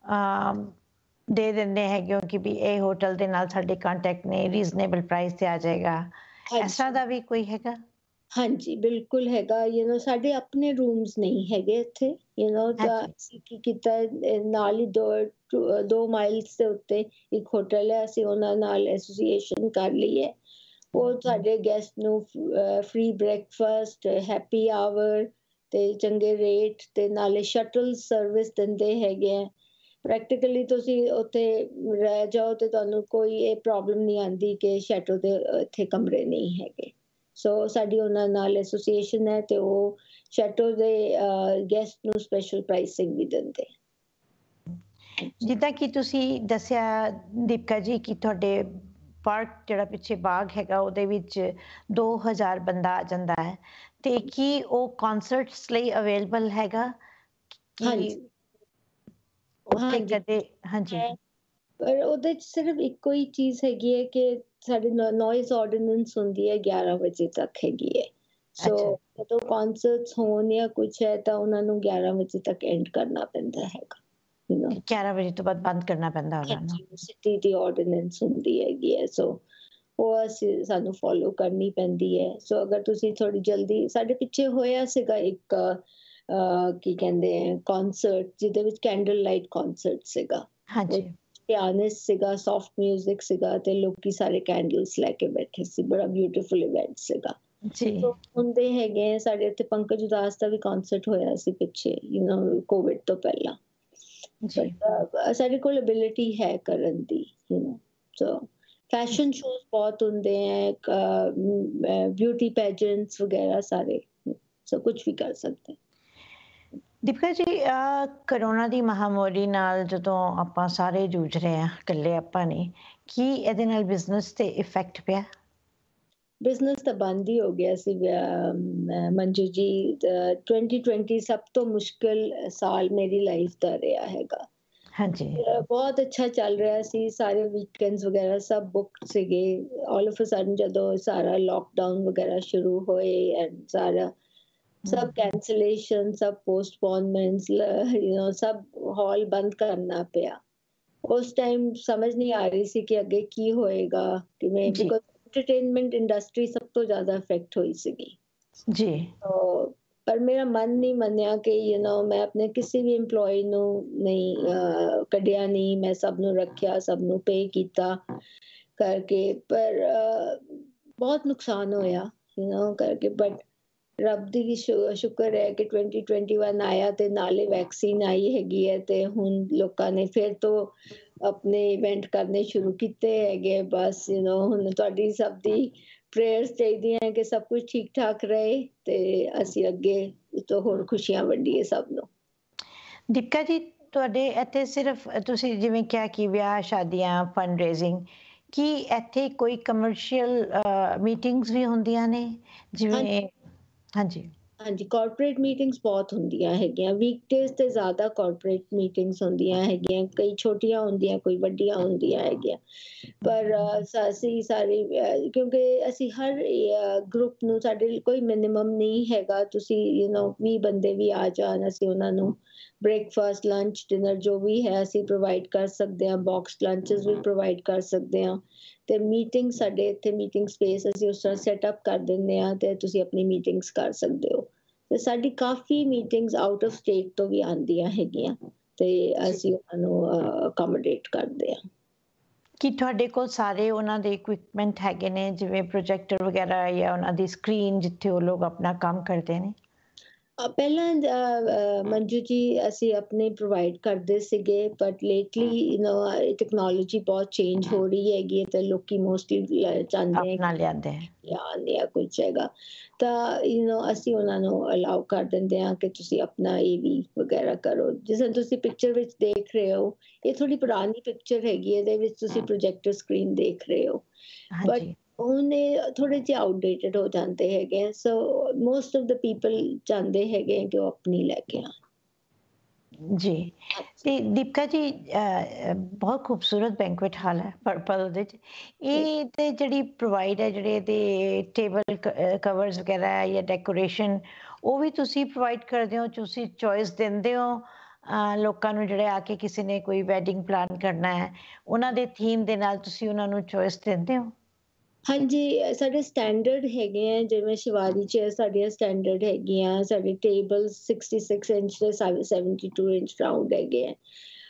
ਦੇ ਦਿੰਦੇ ਹੈਗੇ ਹੋ ਕਿ ਵੀ ਇਹ ਹੋਟਲ ਦੇ ਨਾਲ ਸਾਡੇ ਕੰਟੈਕਟ ਨੇ, ਰੀਜ਼ਨੇਬਲ ਪ੍ਰਾਈਸ ਤੇ ਆ ਜਾਏਗਾ, ਇਸ ਤਰ੍ਹਾਂ ਦਾ ਵੀ ਕੋਈ ਹੈਗਾ? ਹਾਂਜੀ, ਬਿਲਕੁਲ ਹੈਗਾ। ਸਾਡੇ ਆਪਣੇ ਰੂਮਸ ਨਹੀਂ ਹੈਗੇ ਇੱਥੇ। ਤਾਂ ਅਸੀਂ ਕੀ ਕੀਤਾ, ਨਾਲ ਹੀ 2 ਮਾਈਲਸ ਦੇ ਉੱਤੇ ਇੱਕ ਹੋਟਲ ਹੈ, ਅਸੀਂ ਉਹਨਾਂ ਨਾਲ ਐਸੋਸੀਏਸ਼ਨ ਕਰ ਲਈ ਹੈ। ਉਹ ਸਾਡੇ ਗੈਸਟ ਨੂੰ ਫ੍ਰੀ ਬ੍ਰੇਕਫਾਸਟ, ਹੈਪੀ ਆਵਰ ਤੇ ਚੰਗੇ ਰੇਟ ਤੇ ਨਾਲੇ ਸ਼ਟਲ ਸਰਵਿਸ ਦਿੰਦੇ ਹੈਗੇ ਆ। ਪ੍ਰੈਕਟੀਕਲੀ ਤੁਸੀਂ ਉੱਥੇ ਰਹਿ ਜਾਓ ਤੇ ਤੁਹਾਨੂੰ ਕੋਈ ਇਹ ਪ੍ਰੋਬਲਮ ਨਹੀਂ ਆਉਂਦੀ ਕਿ ਸ਼ਟਲ ਦੇ ਇੱਥੇ ਕਮਰੇ ਨਹੀਂ ਹੈਗੇ। ਸੋ ਸਾਡੀ ਉਹਨਾਂ ਨਾਲ ਐਸੋਸੀਏਸ਼ਨ ਹੈ ਤੇ ਉਹ ਸ਼ੈਟੋ ਦੇ ਗੈਸਟ ਨੂੰ ਸਪੈਸ਼ਲ ਪ੍ਰਾਈਸਿੰਗ ਵੀ ਦਿੰਦੇ। ਜਿੱਦਾਂ ਕਿ ਤੁਸੀਂ ਦੱਸਿਆ ਦੀਪਕਾ ਜੀ ਕਿ ਤੁਹਾਡੇ ਪਾਰਕ, ਜਿਹੜਾ ਪਿੱਛੇ ਬਾਗ ਹੈਗਾ, ਉਹਦੇ ਵਿੱਚ 2000 ਬੰਦਾ ਆ ਜਾਂਦਾ ਹੈ, ਤੇ ਕੀ ਉਹ ਕਨਸਰਟਸ ਲਈ ਅਵੇਲੇਬਲ ਹੈਗਾ? ਹਾਂਜੀ, ਉੱਥੇ ਕਦੇ? ਹਾਂਜੀ। ਪਰ ਉਹਦੇ ਚ ਸਿਰਫ ਇੱਕੋ ਹੀ ਚੀਜ਼ ਹੈਗੀ ਹੈ ਕਿ ਸਾਡੇ ਨੋਇਜ਼ ਆਰਡੀਨੈਂਸ ਹੁੰਦੀ ਹੈ 11 ਵਜੇ ਤੱਕ ਹੈਗੀ ਹੈ। ਸੋ ਜਦੋਂ ਕਨਸਰਟਸ ਹੋਣ ਜਾਂ ਕੁਛ ਹੈ ਤਾਂ ਉਹਨਾਂ ਨੂੰ 11 ਵਜੇ ਤੱਕ ਐਂਡ ਕਰਨਾ ਪੈਂਦਾ ਹੈਗਾ। 11 ਵਜੇ ਤੋਂ ਬਾਅਦ ਬੰਦ ਕਰਨਾ ਪੈਂਦਾ ਉਹਨਾਂ ਨੂੰ? ਸਿਟੀ ਦੀ ਆਰਡੀਨੈਂਸ ਹੁੰਦੀ ਹੈਗੀ ਹੈ, ਸੋ ਉਹ ਅਸੀਂ ਸਾਨੂੰ ਫੋਲੋ ਕਰਨੀ ਪੈਂਦੀ ਹੈ। ਸੋ ਅਗਰ ਤੁਸੀਂ ਥੋੜੀ ਜਲਦੀ, ਸਾਡੇ ਪਿੱਛੇ ਹੋਇਆ ਸੀਗਾ ਇੱਕ ਕੀ ਕਹਿੰਦੇ ਆ ਕਨਸਰਟ, ਜਿਹਦੇ ਵਿੱਚ ਕੈਂਡਲ ਲਾਈਟ ਕਨਸਰਟ ਸੀਗਾ। ਹਾਂਜੀ। ਪਿਆਨਿਸਟ ਸੀਗਾ, ਸੌਫਟ ਮਿਊਜ਼ਿਕ ਸੀਗਾ ਤੇ ਲੋਕੀ ਸਾਰੇ ਕੈਂਡਲਸ ਲੈ ਕੇ ਬੈਠੇ ਸੀ। ਬੜਾ ਬਿਊਟੀਫੁਲ ਇਵੈਂਟ ਸੀਗਾ। ਜੀ। ਹੁੰਦੇ ਹੈਗੇ ਆ। ਸਾਡੇ ਇੱਥੇ ਪੰਕਜ ਉਦਾਸ ਦਾ ਵੀ ਕਨਸਰਟ ਹੋਇਆ ਸੀ ਪਿੱਛੇ, ਕੋਵਿਡ ਤੋਂ ਪਹਿਲਾਂ। ਜੀ। ਸਾਡੇ ਕੋਲ ਐਬਿਲਿਟੀ ਹੈ ਕਰਨ ਦੀ। ਸੋ ਫੈਸ਼ਨ ਸ਼ੋਜ਼ ਬਹੁਤ ਹੁੰਦੇ ਹੈ, ਬਿਊਟੀ ਪੈਜੈਂਟਸ ਵਗੈरह ਸਾਰੇ, ਸੋ ਕੁਝ ਵੀ ਕਰ ਸਕਦੇ। ਦੀਪਿਕਾ ਜੀ, ਕਰੋਨਾ ਦੀ ਮਹਾਮਾਰੀ ਨਾਲ ਜਦੋਂ ਆਪਾਂ ਸਾਰੇ ਜੂਝ ਰਹੇ ਹਾਂ, ਇਕੱਲੇ ਆਪਾਂ ਨਹੀਂ, ਕੀ ਇਹਦੇ ਨਾਲ ਬਿਜ਼ਨਸ ਤੇ ਇਫੈਕਟ ਪਿਆ? ਬਿਜ਼ਨਸ ਤਾਂ ਬੰਦ ਹੀ ਹੋ ਗਿਆ ਸੀ ਮੰਜੂ ਜੀ। 2020 ਸਭ ਤੋਂ ਮੁਸ਼ਕਿਲ ਸਾਲ ਮੇਰੀ ਲਾਈਫ ਦਾ ਰਿਹਾ ਹੈਗਾ। ਹਾਂਜੀ। ਬਹੁਤ ਅੱਛਾ ਚੱਲ ਰਿਹਾ ਸੀ, ਸਾਰੇ ਵੀਕਐਂਡਸ ਵਗੈਰਾ ਸਭ ਬੁੱਕ ਸੀਗੇ। ਆਲ ਆਫ ਅ ਸਡਨ ਜਦੋਂ ਸਾਰਾ ਲੋਕਡਾਊਨ ਵਗੈਰਾ ਸ਼ੁਰੂ ਹੋਏ ਐਂਡ ਸਾਰਾ ਸਭ ਕੈਂਸਲੇਸ਼ਨ, ਸਭ ਪੋਸਟਪੋਨਮੈਂਟਸ, ਸਭ ਹਾਲ ਬੰਦ ਕਰਨਾ ਪਿਆ। ਉਸ ਟਾਈਮ ਸਮਝ ਨਹੀਂ ਆ ਰਹੀ ਸੀ ਕਿ ਅੱਗੇ ਕੀ ਹੋਏਗਾ, ਕਿਵੇਂ, ਜੀ। ਬਿਕੋਜ਼ ਐਂਟਰਟੇਨਮੈਂਟ ਇੰਡਸਟਰੀ ਸਭ ਤੋਂ ਜ਼ਿਆਦਾ ਇਫੈਕਟ ਹੋਈ ਸੀਗੀ। ਜੀ। ਪਰ ਮੇਰਾ ਮਨ ਨਹੀਂ ਮੰਨਿਆ ਕਿ ਮੈਂ ਆਪਣੇ ਕਿਸੇ ਵੀ EMPLOYEE ਨੂੰ ਨਹੀਂ ਕੱਢਿਆ ਨਹੀਂ, ਮੈਂ ਸਭ ਨੂੰ ਰੱਖਿਆ, ਸਭ ਨੂੰ ਪੇ ਕੀਤਾ ਕਰਕੇ। ਪਰ ਬਹੁਤ ਨੁਕਸਾਨ ਹੋਇਆ ਕਰਕੇ। ਬਟ ਰੱਬ ਦੀ ਸ਼ੁਕਰ ਹੈ ਕਿ 2021 ਆਇਆ ਤੇ ਨਾਲੇ ਵੈਕਸੀਨ ਆਈ ਹੈਗੀ ਹੈ, ਤੇ ਹੁਣ ਲੋਕਾਂ ਨੇ ਫਿਰ ਤੋਂ ਆਪਣੇ ਇਵੈਂਟ ਕਰਨੇ ਸ਼ੁਰੂ ਕੀਤੇ ਹੈਗੇ। ਬਸ ਹੁਣ ਤੁਹਾਡੀ ਸਭ ਦੀ ਪ੍ਰੇਅਰਸ ਚਾਹੀਦੀਆਂ ਹੈ ਕਿ ਸਭ ਕੁਝ ਠੀਕ ਠਾਕ ਰਹੇ ਤੇ ਅਸੀਂ ਅੱਗੇ ਤੋਂ ਹੋਰ ਖੁਸ਼ੀਆਂ ਵੰਡੀਏ ਸਭ ਨੂੰ। ਦੀਪਿਕਾ ਜੀ, ਤੁਹਾਡੇ ਇੱਥੇ ਸਿਰਫ ਤੁਸੀਂ ਜਿਵੇਂ ਕਿਹਾ ਕਿ ਵਿਆਹ ਸ਼ਾਦੀਆਂ, ਫੰਡ ਰੇਜ਼ਿੰਗ, ਕੀ ਇੱਥੇ ਕੋਈ ਕਮਰਸ਼ੀਅਲ ਮੀਟਿੰਗਸ ਵੀ ਹੁੰਦੀਆਂ ਨੇ ਜਿਵੇਂ? ਹਾਂਜੀ। ਹਾਂਜੀ, ਕਾਰਪੋਰੇਟ ਮੀਟਿੰਗਸ ਬਹੁਤ ਹੁੰਦੀਆਂ ਹੈਗੀਆਂ। ਵੀਕਡੇਜ਼ ਤੇ ਜ਼ਿਆਦਾ ਕਾਰਪੋਰੇਟ ਮੀਟਿੰਗਸ ਹੁੰਦੀਆਂ ਹੈਗੀਆਂ, ਕਈ ਛੋਟੀਆਂ ਹੁੰਦੀਆਂ, ਕੋਈ ਵੱਡੀਆਂ ਹੁੰਦੀਆਂ ਹੈਗੀਆਂ। ਪਰ ਅਸੀਂ ਸਾਰੇ ਕਿਉਂਕਿ ਅਸੀਂ ਹਰ ਗਰੁੱਪ ਨੂੰ, ਸਾਡੇ ਕੋਈ ਮਿਨੀਮਮ ਨਹੀਂ ਹੈਗਾ। ਤੁਸੀਂ 20 ਬੰਦੇ ਵੀ ਆ ਜਾਣ, ਅਸੀਂ ਉਹਨਾਂ ਨੂੰ ਬ੍ਰੇਕਫਾਸਟ, ਲੰਚ, ਡਿਨਰ ਜੋ ਵੀ ਹੈ ਅਸੀਂ ਪ੍ਰੋਵਾਈਡ ਕਰ ਸਕਦੇ ਹਾਂ। ਬਾਕਸ ਲੰਚਸ ਵੀ ਪ੍ਰੋਵਾਈਡ ਕਰ ਸਕਦੇ ਹਾਂ। ਤੇ ਮੀਟਿੰਗ ਸਾਡੇ ਇੱਥੇ ਮੀਟਿੰਗ ਸਪੇਸ ਅਸੀਂ ਉਸ ਤਰ੍ਹਾਂ ਸੈਟਅਪ ਕਰ ਦਿੰਦੇ ਹਾਂ ਤੇ ਤੁਸੀਂ ਆਪਣੀ ਮੀਟਿੰਗਸ ਕਰ ਸਕਦੇ ਹੋ। ਤੇ ਸਾਡੀ ਕਾਫੀ ਮੀਟਿੰਗਸ ਆਊਟ ਆਫ ਸਟੇਟ ਤੋਂ ਵੀ ਆਉਂਦੀਆਂ ਹੈਗੀਆਂ ਤੇ ਅਸੀਂ ਉਹਨਾਂ ਨੂੰ ਅਕੋਮੋਡੇਟ ਕਰਦੇ ਹਾਂ। ਕੀ ਤੁਹਾਡੇ ਕੋਲ ਸਾਰੇ ਉਹਨਾਂ ਦੇ ਇਕਵਿਪਮੈਂਟ ਹੈਗੇ ਨੇ, ਜਿਵੇਂ ਪ੍ਰੋਜੈਕਟਰ ਵਗੈਰਾ ਜਾਂ ਉਹਨਾਂ ਦੀ ਸਕਰੀਨ ਜਿੱਥੇ ਉਹ ਲੋਕ ਆਪਣਾ ਕੰਮ ਕਰਦੇ ਨੇ? ਪਹਿਲਾਂ ਮੰਜੂ ਜੀ ਅਸੀਂ ਆਪਣੇ ਪ੍ਰੋਵਾਈਡ ਕਰਦੇ ਸੀਗੇ, ਬਟ ਲੇਟਲੀ ਟੈਕਨੋਲੋਜੀ ਬਹੁਤ ਚੇਂਜ ਹੋ ਰਹੀ ਹੈਗੀ ਤੇ ਲੋਕੀ ਮੋਸਟਲੀ ਚਾਹੁੰਦੇ ਆਪਣਾ ਲਿਆਂਦੇ ਹੈ। ਆ ਕੁਛ ਹੈਗਾ ਤਾਂ ਅਸੀਂ ਉਹਨਾਂ ਨੂੰ ਅਲਾਉ ਕਰ ਦਿੰਦੇ ਹਾਂ ਕਿ ਤੁਸੀਂ ਆਪਣਾ AV ਵਗੈਰਾ ਕਰੋ। ਜਿਸ ਤਰ੍ਹਾਂ ਤੁਸੀਂ ਪਿਕਚਰ ਵਿੱਚ ਦੇਖ ਰਹੇ ਹੋ, ਇਹ ਥੋੜੀ ਪੁਰਾਣੀ ਪਿਕਚਰ ਹੈਗੀ, ਇਹਦੇ ਵਿੱਚ ਤੁਸੀਂ ਪ੍ਰੋਜੈਕਟਰ ਸਕਰੀਨ ਦੇਖ ਰਹੇ ਹੋ, ਬਟ ਹਾਂਜੀ। ਹੁਣ ਇਹ ਥੋੜੇ ਜਿਹੇ ਆਊਟਡੇਟਡ ਹੋ ਜਾਂਦੇ ਹੈਗੇ। So most of the people ਚਾਹੁੰਦੇ ਹੈਗੇ ਕਿ ਉਹ ਆਪਣੀ ਲੈ ਕੇ ਆਉਣ। ਜੀ। ਤੇ ਦੀਪਿਕਾ ਜੀ, ਬਹੁਤ ਖੂਬਸੂਰਤ ਬੈਂਕੁਏਟ ਹਾਲ ਹੈ ਪਰਪਲ ਦੇ 'ਚ। ਇਹ ਤੇ ਜਿਹੜੀ ਪ੍ਰੋਵਾਈਡ ਹੈ, ਜਿਹੜੇ ਇਹਦੇ ਟੇਬਲ ਕਵਰਸ ਵਗੈਰਾ ਜਾਂ ਡੈਕੋਰੇਸ਼ਨ, ਉਹ ਵੀ ਤੁਸੀਂ ਪ੍ਰੋਵਾਈਡ ਕਰਦੇ ਹੋ? ਤੁਸੀਂ ਚੋਇਸ ਦਿੰਦੇ ਹੋ ਲੋਕਾਂ ਨੂੰ, ਜਿਹੜੇ ਆ ਕੇ ਕਿਸੇ ਨੇ ਕੋਈ ਵੈਡਿੰਗ ਪਲਾਨ ਕਰਨਾ ਹੈ, ਉਹਨਾਂ ਦੇ ਥੀਮ ਦੇ ਨਾਲ ਤੁਸੀਂ ਉਹਨਾਂ ਨੂੰ ਚੋਇਸ ਦਿੰਦੇ ਹੋ? ਹਾਂਜੀ, ਸਾਡੇ ਸਟੈਂਡਰਡ ਹੈਗੇ ਆ, ਜਿਵੇਂ ਸ਼ਿਵਾਰੀ ਚੇਅਰ ਸਾਡੀਆਂ ਸਟੈਂਡਰਡ ਹੈਗੀਆਂ। ਸਾਡੇ ਟੇਬਲ 66 ਇੰਚ ਦੇ 72 ਇੰਚ ਰਾਊਂਡ ਹੈਗੇ ਆ।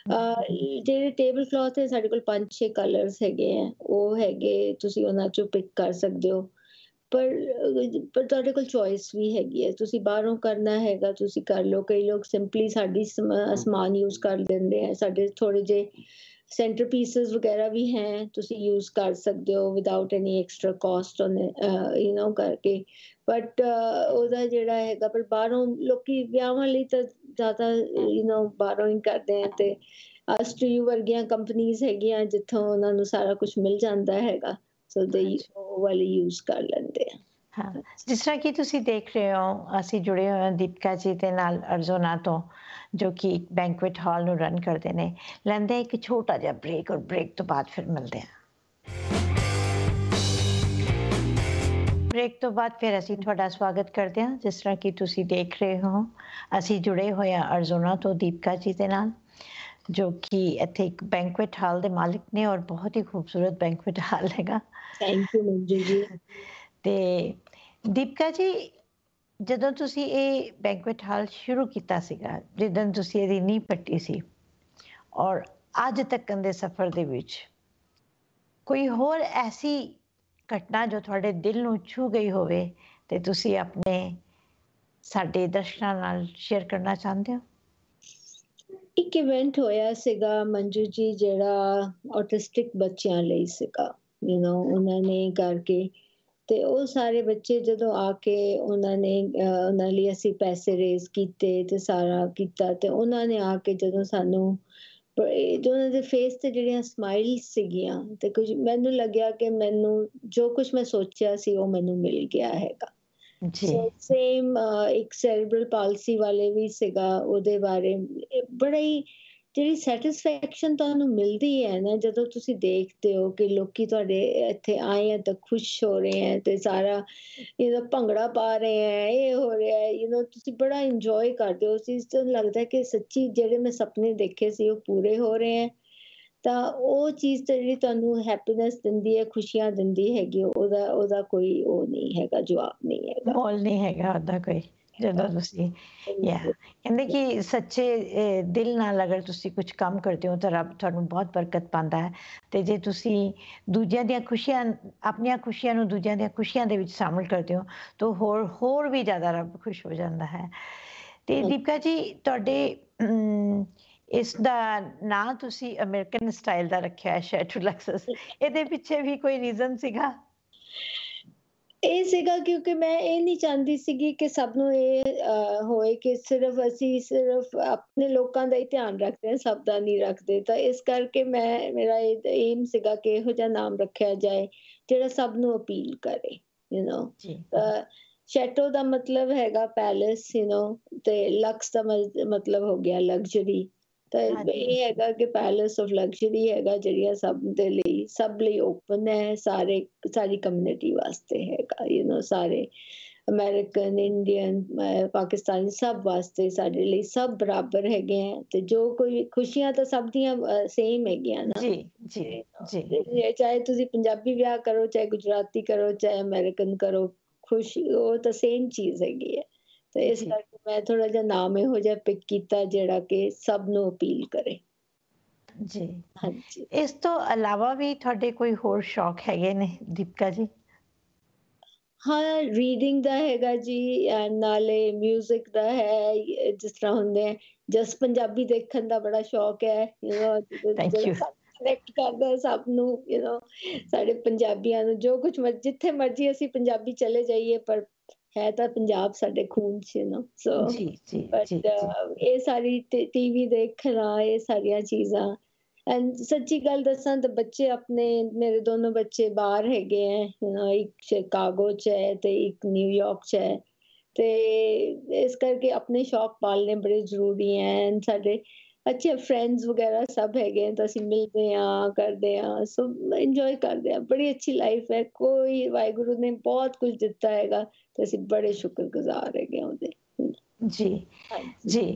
ਜਿਹੜੇ ਟੇਬਲ ਕਲੌਥ ਹੈ ਸਾਡੇ ਕੋਲ 5-6 ਕਲਰਸ ਹੈਗੇ ਆ, ਉਹ ਹੈਗੇ, ਤੁਸੀਂ ਉਹਨਾਂ ਚੋਂ ਪਿਕ ਕਰ ਸਕਦੇ ਹੋ। ਪਰ ਤੁਹਾਡੇ ਕੋਲ ਚੋਇਸ ਵੀ ਹੈਗੀ ਹੈ, ਤੁਸੀਂ ਬਾਹਰੋਂ ਕਰਨਾ ਹੈਗਾ ਤੁਸੀਂ ਕਰ ਲਓ। ਕਈ ਲੋਕ ਸਿੰਪਲੀ ਸਾਡੀ ਸਮਾਨ ਯੂਜ਼ ਕਰ ਲੈਂਦੇ ਆ, ਸਾਡੇ ਥੋੜੇ ਜਿਹੇ ਸੈਂਟਰ ਪੀਸਸ ਵਗੈਰਾ ਵੀ ਹੈ, ਤੁਸੀਂ ਯੂਜ਼ ਕਰ ਸਕਦੇ ਹੋ ਵਿਦਆਊਟ ਐਨੀ ਐਕਸਟਰਾ ਕਾਸਟ ਕਰਕੇ। ਬਟ ਉਹਦਾ ਜਿਹੜਾ ਹੈਗਾ, ਪਰ ਬਾਹਰੋਂ ਲੋਕੀ ਵਿਆਹਾਂ ਲਈ ਤਾਂ ਜ਼ਿਆਦਾ ਬਾਹਰੋਂ ਹੀ ਕਰਦੇ ਆ। ਤੇ STU ਵਰਗੀਆਂ ਕੰਪਨੀਜ਼ ਹੈਗੀਆਂ ਜਿੱਥੋਂ ਉਹਨਾਂ ਨੂੰ ਸਾਰਾ ਕੁਝ ਮਿਲ ਜਾਂਦਾ ਹੈਗਾ, ਸੋ ਦੇ ਉਹ ਵਾਲੇ ਯੂਜ਼ ਕਰ ਲੈਂਦੇ ਆ। ਹਾਂ, ਜਿਸ ਤਰ੍ਹਾਂ ਕਿ ਤੁਸੀਂ ਦੇਖ ਰਹੇ ਹੋ, ਅਸੀਂ ਜੁੜੇ ਹੋਏ ਹਾਂ ਦੀਪਿਕਾ ਜੀ ਦੇ ਨਾਲ ਅਰਜ਼ੋਨਾ ਤੋਂ, ਜੋ ਕਿ ਇੱਕ ਬੈਂਕੁਏਟ ਹਾਲ ਨੂੰ ਰਨ ਕਰਦੇ ਨੇ। ਲੈਂਦੇ ਹਾਂ ਇੱਕ ਛੋਟਾ ਜਿਹਾ ਬ੍ਰੇਕ, ਔਰ ਬ੍ਰੇਕ ਤੋਂ ਬਾਅਦ ਫਿਰ ਮਿਲਦੇ ਹਾਂ। ਬ੍ਰੇਕ ਤੋਂ ਬਾਅਦ ਫਿਰ ਅਸੀਂ ਤੁਹਾਡਾ ਸਵਾਗਤ ਕਰਦੇ ਹਾਂ। ਜਿਸ ਤਰ੍ਹਾਂ ਕਿ ਤੁਸੀਂ ਦੇਖ ਰਹੇ ਹੋ, ਅਸੀਂ ਜੁੜੇ ਹੋਏ ਹਾਂ ਅਰਜ਼ੋਨਾ ਤੋਂ ਦੀਪਿਕਾ ਜੀ ਦੇ ਨਾਲ, ਜੋ ਕਿ ਇੱਥੇ ਇੱਕ ਬੈਂਕੁਏਟ ਹਾਲ ਦੇ ਮਾਲਿਕ ਨੇ, ਔਰ ਬਹੁਤ ਹੀ ਖੂਬਸੂਰਤ ਬੈਂਕੁਏਟ ਹਾਲ ਹੈਗਾ। ਥੈਂਕ ਯੂ ਮੰਜੂ ਜੀ। ਤੇ ਦੀਪਿਕਾ ਜੀ, ਜਦੋਂ ਤੁਸੀਂ ਇਹ ਬੈਂਕੁਏਟ ਹਾਲ ਸ਼ੁਰੂ ਕੀਤਾ ਸੀਗਾ, ਜਿੱਦਣ ਤੁਸੀਂ ਇਹਦੀ ਨੀਂਹ ਪੱਟੀ ਸੀ, ਔਰ ਅੱਜ ਤੱਕਣ ਦੇ ਸਫ਼ਰ ਦੇ ਵਿੱਚ ਕੋਈ ਹੋਰ ਐਸੀ ਘਟਨਾ ਜੋ ਤੁਹਾਡੇ ਦਿਲ ਨੂੰ ਛੂ ਗਈ ਹੋਵੇ ਤੇ ਤੁਸੀਂ ਆਪਣੇ ਸਾਡੇ ਦਰਸ਼ਕਾਂ ਨਾਲ ਸ਼ੇਅਰ ਕਰਨਾ ਚਾਹੁੰਦੇ ਹੋ? ਇੱਕ ਇਵੈਂਟ ਹੋਇਆ ਸੀਗਾ ਮੰਜੂ ਜੀ, ਜਿਹੜਾ ਆਟਿਸਟਿਕ ਬੱਚਿਆਂ ਲਈ ਸੀਗਾ। ਉਹਨਾਂ ਨੇ ਕਰਕੇ ਤੇ ਉਹ ਸਾਰੇ ਬੱਚੇ ਜਦੋਂ ਆ ਕੇ ਉਹਨਾਂ ਨੇ ਉਹਨਾਂ ਲਈ ਅਸੀਂ ਪੈਸੇ ਰੇਜ਼ ਕੀਤੇ ਤੇ ਸਾਰਾ ਕੀਤਾ ਤੇ ਉਹਨਾਂ ਨੇ ਆ ਕੇ ਜਦੋਂ ਸਾਨੂੰ ਜੋ ਉਹਨਾਂ ਦੇ ਫੇਸ ਤੇ ਜਿਹੜੀਆਂ ਸਮਾਈਲਸ ਸੀਗੀਆਂ ਤੇ ਕੁਝ ਮੈਨੂੰ ਲੱਗਿਆ ਕਿ ਮੈਨੂੰ ਜੋ ਕੁਝ ਮੈਂ ਸੋਚਿਆ ਸੀ ਉਹ ਮੈਨੂੰ ਮਿਲ ਗਿਆ ਹੈਗਾ। ਜੀ, ਸੋ ਸੇਮ ਇੱਕ ਸੈਰੀਬਰਲ ਪਾਲਸੀ ਵਾਲੇ ਵੀ ਸੀਗਾ ਉਹਦੇ ਬਾਰੇ ਬੜਾ ਹੀ ਜਿਹੜੀ ਸੈਟਿਸਫੈਕਸ਼ਨ ਤੁਹਾਨੂੰ ਮਿਲਦੀ ਹੈ ਨਾ ਜਦੋਂ ਤੁਸੀਂ ਦੇਖਦੇ ਹੋ ਕਿ ਲੋਕੀ ਤੁਹਾਡੇ ਇੱਥੇ ਆਏ ਆ ਤਾਂ ਖੁਸ਼ ਹੋ ਰਹੇ ਹੈ ਤੇ ਸਾਰਾ ਭੰਗੜਾ ਪਾ ਰਹੇ ਹੈ ਇਹ ਹੋ ਰਿਹਾ ਹੈ ਤੁਸੀਂ ਬੜਾ ਇੰਜੋਏ ਕਰਦੇ ਹੋ ਉਸ ਚੀਜ਼ ਤੋਂ ਲੱਗਦਾ ਹੈ ਕਿ ਸੱਚੀ ਜਿਹੜੇ ਮੈਂ ਸੁਪਨੇ ਦੇਖੇ ਸੀ ਉਹ ਪੂਰੇ ਹੋ ਰਹੇ ਹੈ ਤਾਂ ਉਹ ਚੀਜ਼ ਤਾਂ ਜਿਹੜੀ ਤੁਹਾਨੂੰ ਹੈਪੀਨੈਸ ਦਿੰਦੀ ਹੈ ਖੁਸ਼ੀਆਂ ਦਿੰਦੀ ਹੈਗੀ ਉਹਦਾ ਕੋਈ ਉਹ ਨਹੀਂ ਹੈਗਾ ਜਵਾਬ ਨਹੀਂ ਹੈਗਾ ਮੋਲ ਨਹੀਂ ਹੈਗਾ ਉਹਦਾ ਕੋਈ, ਜਦੋਂ ਤੁਸੀਂ ਯਾ ਕਹਿੰਦੇ ਕਿ ਸੱਚੇ ਦਿਲ ਨਾਲ ਅਗਰ ਤੁਸੀਂ ਕੁਝ ਕੰਮ ਕਰਦੇ ਹੋ ਤਾਂ ਰੱਬ ਤੁਹਾਨੂੰ ਬਹੁਤ ਬਰਕਤ ਪਾਉਂਦਾ ਹੈ ਤੇ ਜੇ ਤੁਸੀਂ ਦੂਜਿਆਂ ਦੀਆਂ ਖੁਸ਼ੀਆਂ, ਆਪਣੀਆਂ ਖੁਸ਼ੀਆਂ ਨੂੰ ਦੂਜਿਆਂ ਦੀਆਂ ਖੁਸ਼ੀਆਂ ਦੇ ਵਿੱਚ ਸ਼ਾਮਲ ਕਰਦੇ ਹੋ ਤਾਂ ਹੋਰ ਵੀ ਜ਼ਿਆਦਾ ਰੱਬ ਖੁਸ਼ ਹੋ ਜਾਂਦਾ ਹੈ। ਤੇ ਦੀਪਿਕਾ ਜੀ, ਤੁਹਾਡੇ ਇਸ ਦਾ ਨਾਂ ਤੁਸੀਂ ਅਮਰੀਕਨ ਸਟਾਈਲ ਦਾ ਰੱਖਿਆ ਹੈ, ਸ਼ੈਟੂ ਲਕਸਸ, ਇਹਦੇ ਪਿੱਛੇ ਵੀ ਕੋਈ ਰੀਜ਼ਨ ਸੀਗਾ? ਇਹ ਸੀਗਾ ਕਿਉਂਕਿ ਮੈਂ ਇਹ ਨਹੀਂ ਚਾਹੁੰਦੀ ਸੀਗੀ ਕਿ ਸਭ ਨੂੰ ਇਹ ਹੋਏ ਕਿ ਸਿਰਫ ਆਪਣੇ ਲੋਕਾਂ ਦਾ ਹੀ ਧਿਆਨ ਰੱਖਦੇ ਹਾਂ, ਸਭ ਦਾ ਨਹੀਂ ਰੱਖਦੇ। ਤਾਂ ਇਸ ਕਰਕੇ ਮੇਰਾ ਇਹ ਏਮ ਸੀਗਾ ਕਿ ਇਹੋ ਜਿਹਾ ਨਾਮ ਰੱਖਿਆ ਜਾਏ ਜਿਹੜਾ ਸਭ ਨੂੰ ਅਪੀਲ ਕਰੇ ਜੀ, ਸ਼ੈਟੋ ਦਾ ਮਤਲਬ ਹੈਗਾ ਪੈਲੇਸ ਤੇ ਲਕਸ ਦਾ ਮਤਲਬ ਹੋ ਗਿਆ ਲਗਜ਼ਰੀ। ਤਾਂ ਹਾਂਜੀ, ਇਹ ਹੈਗਾ ਕਿ ਪੈਲੇਸ ਆਫ ਲਗਜ਼ਰੀ ਹੈਗਾ ਜਿਹੜੀਆਂ ਸਭ ਲਈ ਓਪਨ ਹੈ, ਸਾਰੀ ਕਮਿਊਨਿਟੀ ਵਾਸਤੇ ਹੈਗਾ ਸਾਰੇ ਅਮਰੀਕਨ, ਇੰਡੀਅਨ, ਪਾਕਿਸਤਾਨੀ ਸਭ ਵਾਸਤੇ, ਸਾਡੇ ਲਈ ਸਭ ਬਰਾਬਰ ਹੈਗੇ ਆ ਤੇ ਜੋ ਕੋਈ ਖੁਸ਼ੀਆਂ ਤਾਂ ਸਭ ਦੀਆਂ ਸੇਮ ਹੈਗੀਆਂ ਨਾ। ਜੀ, ਜੀ, ਜੀ, ਚਾਹੇ ਤੁਸੀਂ ਪੰਜਾਬੀ ਵਿਆਹ ਕਰੋ, ਚਾਹੇ ਗੁਜਰਾਤੀ ਕਰੋ, ਚਾਹੇ ਅਮਰੀਕਨ ਕਰੋ, ਖੁਸ਼ੀ ਉਹ ਤਾਂ ਸੇਮ ਚੀਜ਼ ਹੈਗੀ ਹੈ। ਤੇ ਇਸ ਜੀ, ਕਰਕੇ ਮੈਂ ਥੋੜਾ ਜਿਹਾ ਨਾਮ ਇਹੋ ਜਿਹਾ ਪਿਕ ਕੀਤਾ ਜਿਹੜਾ ਕਿ ਸਭ ਨੂੰ ਅਪੀਲ ਕਰੇ। ਜੀ। ਹਾਂਜੀ। ਇਸ ਤੋਂ ਇਲਾਵਾ ਵੀ ਤੁਹਾਡੇ ਕੋਈ ਹੋਰ ਸ਼ੌਕ ਹੈਗੇ ਨੇ ਦੀਪਿਕਾ ਜੀ? ਹਾਂ, ਰੀਡਿੰਗ ਦਾ ਹੈਗਾ ਜੀ ਨਾਲੇ ਮਿਊਜ਼ਿਕ ਦਾ ਹੈ। ਜਿਸ ਤਰ੍ਹਾਂ ਹੁੰਦੇ ਆ ਜਸ ਪੰਜਾਬੀ ਦੇਖਣ ਦਾ ਬੜਾ ਸ਼ੌਕ ਹੈ ਥੈਂਕ ਜਿਹੜਾ ਯੂ। ਕਨੈਕਟ ਕਰਦਾ ਸਭ ਨੂੰ ਸਾਡੇ ਪੰਜਾਬੀਆਂ ਨੂੰ ਜੋ ਕੁਝ ਜਿੱਥੇ ਮਰਜ਼ੀ ਅਸੀਂ ਪੰਜਾਬੀ ਚਲੇ ਜਾਈਏ ਪਰ ਹੈ ਤਾਂ ਪੰਜਾਬ ਸਾਡੇ ਖੂਨ 'ਚ ਸੋ ਜੀ, ਜੀ, ਜੀ, ਬਟ ਜੀ, ਇਹ ਸਾਰੀ ਟੀਵੀ ਦੇਖਣਾ ਇਹ ਸਾਰੀਆਂ ਚੀਜ਼ਾਂ ਐਂਡ ਸੱਚੀ ਗੱਲ ਦੱਸਾਂ ਤਾਂ ਬੱਚੇ ਆਪਣੇ ਮੇਰੇ ਦੋਨੋਂ ਬੱਚੇ ਬਾਹਰ ਹੈਗੇ ਹੈ ਇੱਕ ਸ਼ਿਕਾਗੋ 'ਚ ਹੈ ਤੇ ਇੱਕ ਨਿਊਯਾਰਕ 'ਚ ਹੈ ਤੇ ਇਸ ਕਰਕੇ ਆਪਣੇ ਸ਼ੌਕ ਪਾਲਣੇ ਬੜੇ ਜ਼ਰੂਰੀ ਹੈ ਸਾਡੇ ਅੱਛੇ ਫਰੈਂਡਸ ਵਗੈਰਾ ਸਭ ਹੈਗੇ ਤਾਂ ਅਸੀਂ ਮਿਲਦੇ ਹਾਂ ਕਰਦੇ ਹਾਂ ਸੋ ਇੰਜੋਏ ਕਰਦੇ ਹਾਂ ਬੜੀ ਅੱਛੀ ਲਾਈਫ ਹੈ ਕੋਈ ਵਾਹਿਗੁਰੂ ਨੇ ਬਹੁਤ ਕੁਝ ਦਿੱਤਾ ਹੈਗਾ ਤੇ ਅਸੀਂ ਬੜੇ ਸ਼ੁਕਰਗੁਜ਼ਾਰ ਹੈਗੇ ਉਹਦੇ ਜੀ, ਹਾਂਜੀ ਜੀ।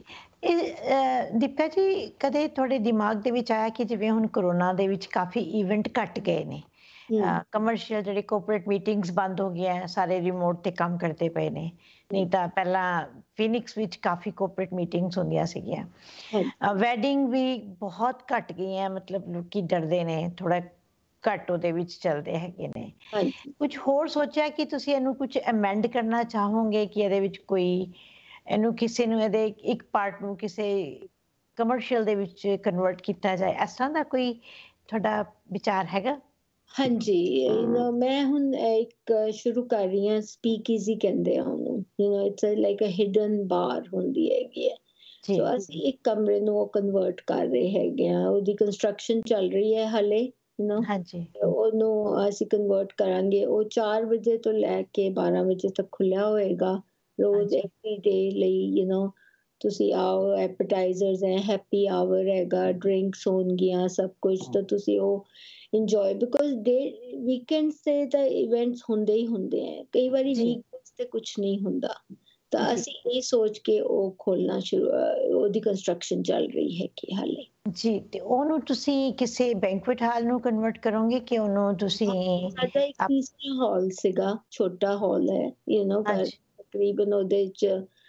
ਦੀਪਿਕਾ ਜੀ, ਕਦੇ ਤੁਹਾਡੇ ਦਿਮਾਗ ਦੇ ਵਿੱਚ ਆਇਆ ਕਿ ਜਿਵੇਂ ਹੁਣ ਕੋਰੋਨਾ ਦੇ ਵਿੱਚ ਕਾਫੀ ਇਵੈਂਟ ਘਟ ਗਏ ਨੇ, ਹਮ ਕਮਰਸ਼ੀਅਲ ਜਿਹੜੇ ਕੋਆਪਰੇਟ ਮੀਟਿੰਗਸ ਬੰਦ ਹੋ ਗਈਆਂ ਹੈ, ਸਾਰੇ ਰਿਮੋਟ ਤੇ ਕੰਮ ਕਰਦੇ ਪਏ ਨੇ, ਨਹੀਂ ਤਾਂ ਪਹਿਲਾਂ ਫੀਨਿਕਸ ਵਿੱਚ ਕਾਫੀ ਕੋਆਪਰੇਟ ਮੀਟਿੰਗਸ ਹੁੰਦੀਆਂ ਸੀਗੀਆਂ। ਹਾਂਜੀ ਵੈਡਿੰਗ ਵੀ ਬਹੁਤ ਘਟ ਗਈਆਂ, ਮਤਲਬ ਲੋਕੀ ਡਰਦੇ ਨੇ ਥੋੜਾ, ਘੱਟ ਉਹਦੇ ਵਿੱਚ ਚੱਲਦੇ ਹੈਗੇ ਨੇ। ਹਾਂਜੀ ਕੁਝ ਹੋਰ ਸੋਚਿਆ ਕਿ ਤੁਸੀਂ ਇਹਨੂੰ ਕੁਝ ਅਮੈਂਡ ਕਰਨਾ ਚਾਹੋਗੇ ਕਿ ਇਹਦੇ ਵਿੱਚ ਕੋਈ, ਇਹਨੂੰ ਕਿਸੇ ਨੂੰ ਇਹਦੇ ਇੱਕ ਪਾਰਟ ਨੂੰ ਕਿਸੇ ਕਮਰਸ਼ੀਅਲ ਦੇ ਵਿੱਚ ਕਨਵਰਟ ਕੀਤਾ ਜਾਏ, ਇਸ ਤਰ੍ਹਾਂ ਦਾ ਕੋਈ ਤੁਹਾਡਾ ਵਿਚਾਰ ਹੈਗਾ? ਹਾਂਜੀ ਮੈਂ ਹੁਣ ਇੱਕ ਸ਼ੁਰੂ ਕਰ ਰਹੀ ਹਾਂ ਸਪੀਕ ਈਜ਼ੀ ਕਹਿੰਦੇ ਆ ਉਹਨੂੰ it's like a hidden bar ਹੁੰਦੀ ਹੈਗੀ ਹੈ ਜੀ, ਸੋ ਅਸੀਂ ਇੱਕ ਕਮਰੇ ਨੂੰ ਉਹ ਕਨਵਰਟ ਕਰ ਰਹੇ ਹੈਗੇ ਆ ਉਹਦੀ ਕੰਸਟਰਕਸ਼ਨ ਚੱਲ ਰਹੀ ਹੈ ਹਾਲੇ ਹਾਂਜੀ, ਉਹਨੂੰ ਅਸੀਂ ਕਨਵਰਟ ਕਰਾਂਗੇ ਉਹ 4 ਵਜੇ ਤੋਂ ਲੈ ਕੇ 12 ਵਜੇ ਤੱਕ ਖੁੱਲਿਆ ਹੋਏਗਾ ਰੋਜ਼ ਹਾਂਜੀ, ਐਵਰੀ ਡੇ ਲਈ ਤੁਸੀਂ ਆਓ ਐਪੇਟਾਈਜ਼ਰਸ ਹੈ ਹੈਪੀ ਆਵਰ ਹੈਗਾ ਡਰਿੰਕਸ ਹੋਣਗੀਆਂ ਸਭ ਕੁਝ ਤਾਂ ਤੁਸੀਂ ਉਹ ਇੰਜੋਏ ਬਿਕੋਜ਼ ਵੀਕਐਂਡਸ ਤੇ ਤਾਂ ਇਵੈਂਟਸ ਹੁੰਦੇ ਹੀ ਹੁੰਦੇ ਆ ਕਈ ਵਾਰੀ ਜੀ, ਵੀਕਡੇਜ਼ ਤੇ ਕੁਝ ਨਹੀਂ ਹੁੰਦਾ ਤਾਂ ਜੀ, ਅਸੀਂ ਇਹ ਸੋਚ ਕੇ ਉਹ ਖੋਲਣਾ ਸ਼ੁਰੂ ਉਹਦੀ ਕੰਸਟਰਕਸ਼ਨ ਚੱਲ ਰਹੀ ਹੈ ਕਿ ਹਾਲੇ ਜੀ। ਤੇ ਉਹਨੂੰ ਤੁਸੀਂ ਕਿਸੇ ਬੈਂਕੁਏਟ ਹਾਲ ਨੂੰ ਕਨਵਰਟ ਕਰੋਗੇ ਕਿ ਉਹਨੂੰ ਤੁਸੀਂ ਸਾਡਾ ਇੱਕ ਆਪ? ਤੀਸਰਾ ਹਾਲ ਸੀਗਾ ਛੋਟਾ ਹਾਲ ਹੈ ਪਰ ਹਾਂਜੀ, ਤਕਰੀਬਨ ਉਹਦੇ ਚ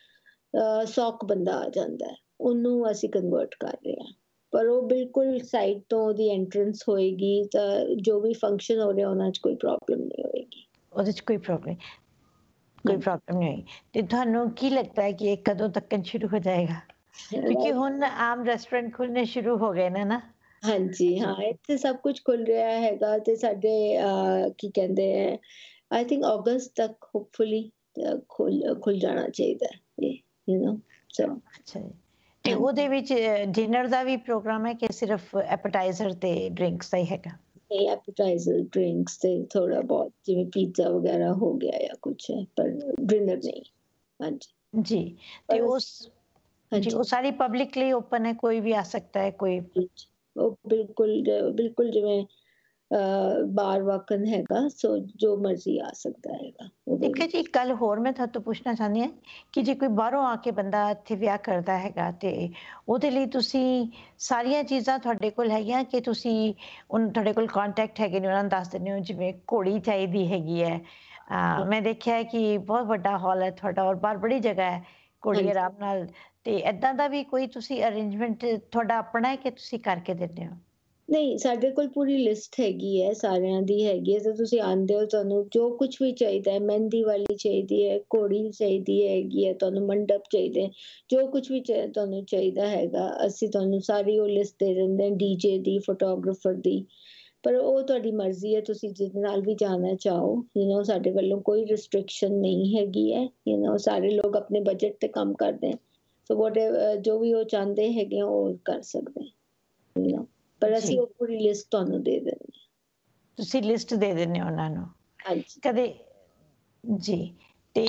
100 ਬੰਦਾ ਆ ਜਾਂਦਾ ਹੈ ਉਹਨੂੰ ਅਸੀਂ ਕਨਵਰਟ ਕਰ ਰਹੇ ਹਾਂ ਪਰ ਉਹ ਬਿਲਕੁਲ ਸਾਈਡ ਤੋਂ ਉਹਦੀ ਐਂਟਰੈਂਸ ਹੋਏਗੀ ਤਾਂ ਜੋ ਵੀ ਫੰਕਸ਼ਨ ਹੋ ਰਿਹਾ ਉਹਨਾਂ 'ਚ ਕੋਈ ਪ੍ਰੋਬਲਮ ਨਹੀਂ ਹੋਏਗੀ ਉਹਦੇ 'ਚ ਕੋਈ ਪ੍ਰੋਬਲਮ, ਕੋਈ ਹਾਂਜੀ ਪ੍ਰੋਬਲਮ ਨਹੀਂ ਹੋਈ। ਤੇ ਤੁਹਾਨੂੰ ਕੀ ਲੱਗਦਾ ਹੈ ਕਿ ਇਹ ਕਦੋਂ ਤੱਕ ਸ਼ੁਰੂ ਹੋ ਜਾਏਗਾ? ਕਿਉਂਕਿ ਹੁਣ ਆਮ ਰੈਸਟੋਰੈਂਟ ਖੁੱਲਣੇ ਸ਼ੁਰੂ ਹੋ ਗਏ ਨੇ ਨਾ। ਹਾਂਜੀ ਹਾਂ ਇੱਥੇ ਸਭ ਕੁਝ ਖੁੱਲ ਰਿਹਾ ਹੈਗਾ ਤੇ ਸਾਡੇ ਕੀ ਕਹਿੰਦੇ ਹੈ आई थिंक अगस्त तक होपफुली खुल खुल जाना चाहिए ये, यू नो। सो ਅੱਛਾ ਜੀ। ਤੇ ਉਹਦੇ ਵਿੱਚ ਡਿਨਰ ਦਾ ਵੀ ਪ੍ਰੋਗਰਾਮ ਹੈ ਕਿ ਸਿਰਫ ਐਪੇਟਾਈਜ਼ਰ ਤੇ ਡਰਿੰਕਸ ਦਾ ਹੀ ਹੈਗਾ? एपेटाइजर ड्रिंक्स से थोड़ा बहुत जिਵੇਂ पिज्जा वगैरह हो गया या कुछ है, पर डिनर नहीं। हाँ जी। जी। ਤੇ पर ਉਸ हाँ ਜੀ जी। ਉਹ ਸਾਰੀ ਪਬਲਿਕਲੀ ਓਪਨ ਹੈ, ਕੋਈ ਵੀ ਆ ਸਕਦਾ ਹੈ ਕੋਈ? ਉਹ ਬਿਲਕੁਲ ਜਿਵੇਂ ਬਾਰ ਵਾਕਨ ਹੈਗਾ, ਸੋ ਜੋ ਮਰਜ਼ੀ ਆ ਸਕਦਾ ਹੈਗਾ ਉਹਦੇ ਠੀਕ ਹੈ ਵਿੱਚ। ਜੀ, ਇੱਕ ਗੱਲ ਹੋਰ ਮੈਂ ਤੁਹਾਡੇ ਤੋਂ ਪੁੱਛਣਾ ਚਾਹੁੰਦੀ ਹਾਂ ਕਿ ਜੇ ਕੋਈ ਬਾਹਰੋਂ ਆ ਕੇ ਬੰਦਾ ਇੱਥੇ ਵਿਆਹ ਕਰਦਾ ਹੈਗਾ ਤੇ ਉਹਦੇ ਲਈ ਤੁਸੀਂ ਸਾਰੀਆਂ ਚੀਜ਼ਾਂ ਤੁਹਾਡੇ ਕੋਲ ਹੈਗੀਆਂ ਕਿ ਤੁਸੀਂ ਤੁਹਾਡੇ ਕੋਲ ਕੰਟੈਕਟ ਹੈਗੇ ਨੇ, ਉਹਨਾਂ ਨੂੰ ਦੱਸ ਦਿੰਦੇ ਹੋ ਜਿਵੇਂ ਘੋੜੀ ਚਾਹੀਦੀ ਹੈਗੀ ਹੈ? ਮੈਂ ਦੇਖਿਆ ਹੈ ਕਿ ਬਹੁਤ ਵੱਡਾ ਹਾਲ ਹੈ ਤੁਹਾਡਾ ਔਰ ਬਾਹਰ ਬੜੀ ਜਗ੍ਹਾ ਹੈ, ਘੋੜੀ ਹਾਂਜੀ। ਆਰਾਮ ਨਾਲ, ਤੇ ਏਦਾਂ ਦਾ ਵੀ ਕੋਈ ਤੁਸੀਂ ਅਰੇਂਜਮੈਂਟ ਤੁਹਾਡਾ ਆਪਣਾ ਹੈ ਕਿ ਤੁਸੀਂ ਕਰਕੇ ਦਿੰਦੇ ਹੋ? ਨਹੀਂ, ਸਾਡੇ ਕੋਲ ਪੂਰੀ ਲਿਸਟ ਹੈਗੀ ਹੈ, ਸਾਰਿਆਂ ਦੀ ਹੈਗੀ ਹੈ, ਤੇ ਤੁਸੀਂ ਆਉਂਦੇ ਹੋ, ਤੁਹਾਨੂੰ ਜੋ ਕੁਛ ਵੀ ਚਾਹੀਦਾ ਹੈ, ਮਹਿੰਦੀ ਵਾਲੀ ਚਾਹੀਦੀ ਹੈ, ਘੋੜੀ ਚਾਹੀਦੀ ਹੈਗੀ ਹੈ, ਤੁਹਾਨੂੰ ਮੰਡਪ ਚਾਹੀਦੇ, ਜੋ ਕੁਛ ਵੀ ਤੁਹਾਨੂੰ ਚਾਹੀਦਾ ਹੈਗਾ, ਅਸੀਂ ਤੁਹਾਨੂੰ ਸਾਰੀ ਉਹ ਲਿਸਟ ਦੇ ਦਿੰਦੇ ਹਾਂ, ਡੀਜੇ ਦੀ, ਫੋਟੋਗ੍ਰਾਫਰ ਦੀ। ਪਰ ਉਹ ਤੁਹਾਡੀ ਮਰਜ਼ੀ ਹੈ, ਤੁਸੀਂ ਜਿਹਦੇ ਨਾਲ ਵੀ ਜਾਣਾ ਚਾਹੋ, ਸਾਡੇ ਵੱਲੋਂ ਕੋਈ ਰਿਸਟ੍ਰਿਕਸ਼ਨ ਨਹੀਂ ਹੈਗੀ ਹੈ, ਸਾਰੇ ਲੋਕ ਆਪਣੇ ਬਜਟ ਤੇ ਕੰਮ ਕਰਦੇ ਹੈ, ਸੋ ਜੋ ਵੀ ਉਹ ਚਾਹੁੰਦੇ ਹੈਗੇ ਆ ਉਹ ਕਰ ਸਕਦੇ ਹੈ, ਪਰ ਜੀ, ਅਸੀਂ ਉਹ ਪੂਰੀ ਲਿਸਟ ਤੁਹਾਨੂੰ ਦੇ ਦਿੰਦੇ ਤੁਸੀਂ ਲਿਸਟ ਦੇ ਦਿੰਦੇ ਹੋ ਉਹਨਾਂ ਨੂੰ? ਹਾਂ। ਹਾਂਜੀ। ਕਦੇ ਜੀ, ਤੇ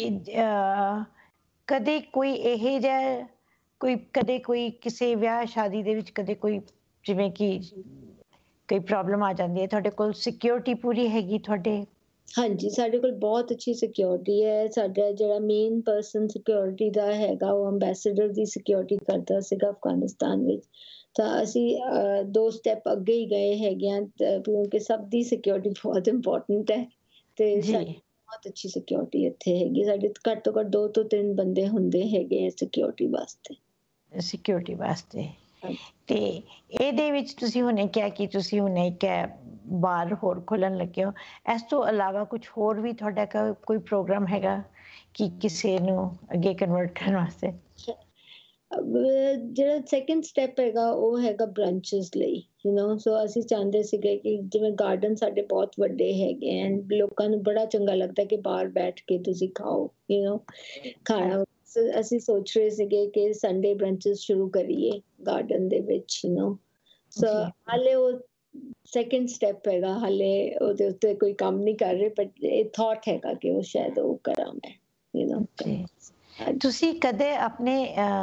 ਕਦੇ ਕੋਈ ਇਹ ਜਿਹਾ ਕਦੇ ਕੋਈ ਕਿਸੇ ਵਿਆਹ ਸ਼ਾਦੀ ਦੇ ਵਿੱਚ ਕਦੇ ਕੋਈ ਜਿਵੇਂ ਕਿ ਕੋਈ ਪ੍ਰੋਬਲਮ ਆ ਜਾਂਦੀ ਹੈ, ਤੁਹਾਡੇ ਕੋਲ ਸਿਕਿਉਰਿਟੀ ਪੂਰੀ ਹੈਗੀ ਤੁਹਾਡੇ? ਹਾਂਜੀ, ਸਾਡੇ ਕੋਲ ਬਹੁਤ ਅੱਛੀ ਸਿਕਿਉਰਿਟੀ ਹੈ। ਸਾਡਾ ਜਿਹੜਾ ਮੇਨ ਪਰਸਨ ਸਿਕਿਉਰਿਟੀ ਦਾ ਹੈਗਾ, ਉਹ ਅੰਬੈਸਡਰ ਦੀ ਸਿਕਿਉਰਿਟੀ ਕਰਦਾ ਸੀਗਾ ਅਫਗਾਨਿਸਤਾਨ ਵਿੱਚ। ਤਾਂ ਅਸੀਂ 2 ਸਟੈਪ ਅੱਗੇ ਹੀ ਗਏ ਹੈਗੇ ਆ, ਕਿਉਂਕਿ ਸਭ ਦੀ ਸਿਕਿਉਰਿਟੀ ਬਹੁਤ ਇੰਪੋਰਟੈਂਟ ਹੈ, ਤੇ ਜੀ, ਸਾਡੀ ਬਹੁਤ ਅੱਛੀ ਸਿਕਿਉਰਿਟੀ ਇੱਥੇ ਹੈਗੀ। ਸਾਡੇ ਘੱਟ ਤੋਂ ਘੱਟ 2 ਤੋਂ 3 ਬੰਦੇ ਹੁੰਦੇ ਹੈਗੇ ਆ ਸਿਕਿਉਰਿਟੀ ਵਾਸਤੇ। ਸਿਕਿਉਰਿਟੀ ਵਾਸਤੇ। ਹਾਂਜੀ। ਤੇ ਇਹਦੇ ਵਿੱਚ ਤੁਸੀਂ ਹੁਣੇ ਕਿਹਾ ਕਿ ਤੁਸੀਂ ਹੁਣੇ ਇੱਕ ਬਾਰ ਹੋਰ ਖੋਲਣ ਲੱਗੇ ਹੋ, ਇਸ ਤੋਂ ਇਲਾਵਾ ਕੁਝ ਹੋਰ ਵੀ ਤੁਹਾਡਾ ਕੋਈ ਪ੍ਰੋਗਰਾਮ ਹੈਗਾ ਕਿ ਕਿਸੇ ਨੂੰ ਅੱਗੇ ਕਨਵਰਟ ਕਰਨ ਵਾਸਤੇ? ਜਿਹੜਾ ਸੈਕੰਡ ਸਟੈਪ ਹੈਗਾ ਉਹ ਹੈਗਾ ਬ੍ਰਾਂਚਸ ਲਈ, ਸੋ ਅਸੀਂ ਚਾਹੁੰਦੇ ਸੀਗੇ ਕਿ ਜਿਵੇਂ ਗਾਰਡਨ ਸਾਡੇ ਬਹੁਤ ਵੱਡੇ ਹੈਗੇ ਐ, ਲੋਕਾਂ ਨੂੰ ਬੜਾ ਚੰਗਾ ਲੱਗਦਾ ਕਿ ਬਾਹਰ ਬੈਠ ਕੇ ਤੁਸੀਂ ਖਾਓ, ਖਾਣਾ। ਅਸੀਂ ਸੋਚ ਰਹੇ ਸੀਗੇ ਕਿ ਸੰਡੇ ਬ੍ਰਾਂਚਸ ਸ਼ੁਰੂ ਕਰੀਏ ਗਾਰਡਨ ਦੇ ਵਿੱਚ, ਸੋ ਜੀ, ਹਾਲੇ ਉਹ ਸੈਕੰਡ ਸਟੈਪ ਹੈਗਾ, ਹਾਲੇ ਉਹਦੇ ਉੱਤੇ ਕੋਈ ਕੰਮ ਨਹੀਂ ਕਰ ਰਹੇ, ਬਟ ਇਹ ਥਾਟ ਹੈਗਾ ਕਿ ਉਹ ਸ਼ਾਇਦ ਉਹ ਕਰਾਂ ਮੈਂ, ਜੀ। ਤੁਸੀਂ ਕਦੇ ਆਪਣੇ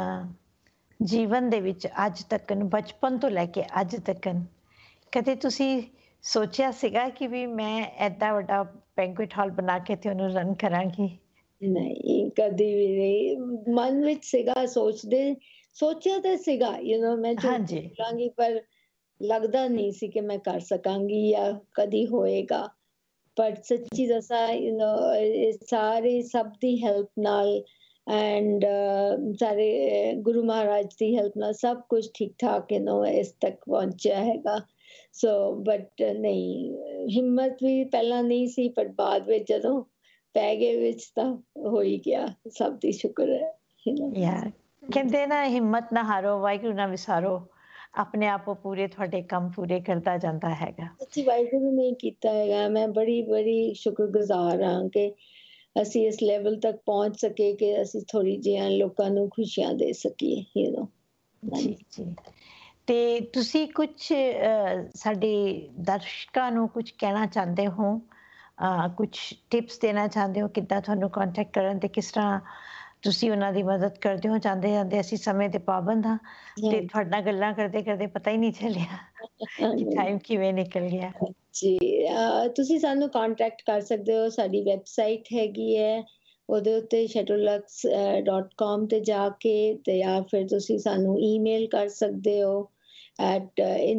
ਜੀਵਨ ਦੇ ਵਿੱਚ ਅੱਜ ਤੱਕ, ਬਚਪਨ ਤੋਂ ਲੈ ਕੇ ਅੱਜ ਤੱਕ, ਕਦੇ ਤੁਸੀਂ ਸੋਚਿਆ ਸੀਗਾ ਕਿ ਵੀ ਮੈਂ ਐਡਾ ਵੱਡਾ ਬੈਂਕੁਏਟ ਹਾਲ ਬਣਾ ਕੇ ਤੇ ਉਹਨੂੰ ਰਨ ਕਰਾਂਗੀ? ਨਹੀਂ, ਕਦੀ ਵੀ ਨਹੀਂ। ਮਨ ਵਿੱਚ ਸੀਗਾ, ਸੋਚਿਆ ਤਾਂ ਸੀਗਾ, ਮੈਂ ਝੂਠ ਹਾਂਜੀ, ਬੋਲਾਂਗੀ, ਪਰ ਲੱਗਦਾ ਨਹੀਂ ਸੀ ਕਿ ਮੈਂ ਕਰ ਸਕਾਂਗੀ ਜਾਂ ਕਦੀ ਹੋਏਗਾ। ਪਰ ਸੱਚੀ ਦੱਸਾਂ, ਇਹ ਸਾਰੇ ਸਭ ਦੀ ਹੈਲਪ ਨਾਲ ਐਂਡ ਸਾਰੇ ਗੁਰੂ ਮਹਾਰਾਜ ਦੀ ਹੈਲਪ ਨਾਲ ਸਭ ਕੁਝ ਠੀਕ ਠਾਕ ਇਸ ਤੱਕ ਪਹੁੰਚਿਆ ਹੈਗਾ। ਸੋ ਬਟ ਨਹੀਂ, ਹਿੰਮਤ ਵੀ ਪਹਿਲਾਂ ਨਹੀਂ ਸੀ, ਪਰ ਬਾਅਦ ਵਿੱਚ ਜਦੋਂ ਪੈ ਗਏ ਵਿੱਚ ਤਾਂ ਹੋ ਹੀ ਗਿਆ, ਸਭ ਦੀ ਸ਼ੁਕਰ ਹੈ। ਯਾਰ ਕਹਿੰਦੇ ਨਾ, ਹਿੰਮਤ ਨਾ ਹਾਰੋ, ਵਾਹਿਗੁਰੂ ਨਾ ਵਿਸਾਰੋ, ਆਪਣੇ ਆਪ ਉਹ ਪੂਰੇ ਤੁਹਾਡੇ ਕੰਮ ਪੂਰੇ ਕਰਦਾ ਜਾਂਦਾ ਹੈਗਾ। ਸੱਚੀ ਵਾਹਿਗੁਰੂ ਨੇ ਕੀਤਾ ਹੈਗਾ, ਮੈਂ ਬੜੀ ਬੜੀ ਸ਼ੁਕਰਗੁਜ਼ਾਰ ਹਾਂ ਕਿ ਅਸੀਂ ਇਸ ਲੈਵਲ ਤੱਕ ਪਹੁੰਚ ਸਕੇ ਕਿ ਅਸੀਂ ਥੋੜੀ ਜਿਹੀਆਂ ਲੋਕਾਂ ਨੂੰ ਖੁਸ਼ੀਆਂ ਦੇ ਸਕੀਏ, ਜੀ, ਜੀ। ਤੇ ਤੁਸੀਂ ਕੁਝ ਸਾਡੇ ਦਰਸ਼ਕਾਂ ਨੂੰ ਕੁਝ ਕਹਿਣਾ ਚਾਹੁੰਦੇ ਹੋ? ਕੁਝ ਟਿਪਸ ਦੇਣਾ ਚਾਹੁੰਦੇ ਹੋ ਕਿੱਦਾਂ ਤੁਹਾਨੂੰ ਕੰਟੈਕਟ ਕਰਨ ਤੇ ਕਿਸ ਤਰ੍ਹਾਂ ਤੁਸੀਂ ਉਹਨਾਂ ਦੀ ਮਦਦ ਕਰਦੇ ਹੋ? ਜਾਂਦੇ ਜਾਂਦੇ ਅਸੀਂ ਸਮੇਂ ਦੇ ਪਾਬੰਦ ਹਾਂ ਤੇ ਤੁਹਾਡੇ ਨਾਲ ਗੱਲਾਂ ਕਰਦੇ ਕਰਦੇ ਪਤਾ ਹੀ ਨਹੀਂ ਚੱਲਿਆ ਕਿ ਟਾਈਮ ਕਿਵੇਂ ਨਿਕਲ ਗਿਆ। ਜੀ, ਤੁਸੀਂ ਸਾਨੂੰ ਕੰਟੈਕਟ ਕਰ ਸਕਦੇ ਹੋ, ਸਾਡੀ ਵੈਬਸਾਈਟ ਹੈਗੀ ਹੈ, ਉਹਦੇ ਉੱਤੇ shetolux.com ਤੇ ਜਾ ਕੇ, ਤੇ ਜਾਂ ਫਿਰ ਤੁਸੀਂ ਸਾਨੂੰ ਈਮੇਲ ਕਰ ਸਕਦੇ ਹੋ at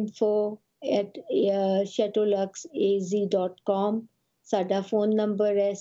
info@shetoluxaz.com। ਸਾਡਾ ਫੋਨ ਨੰਬਰ ਹੈ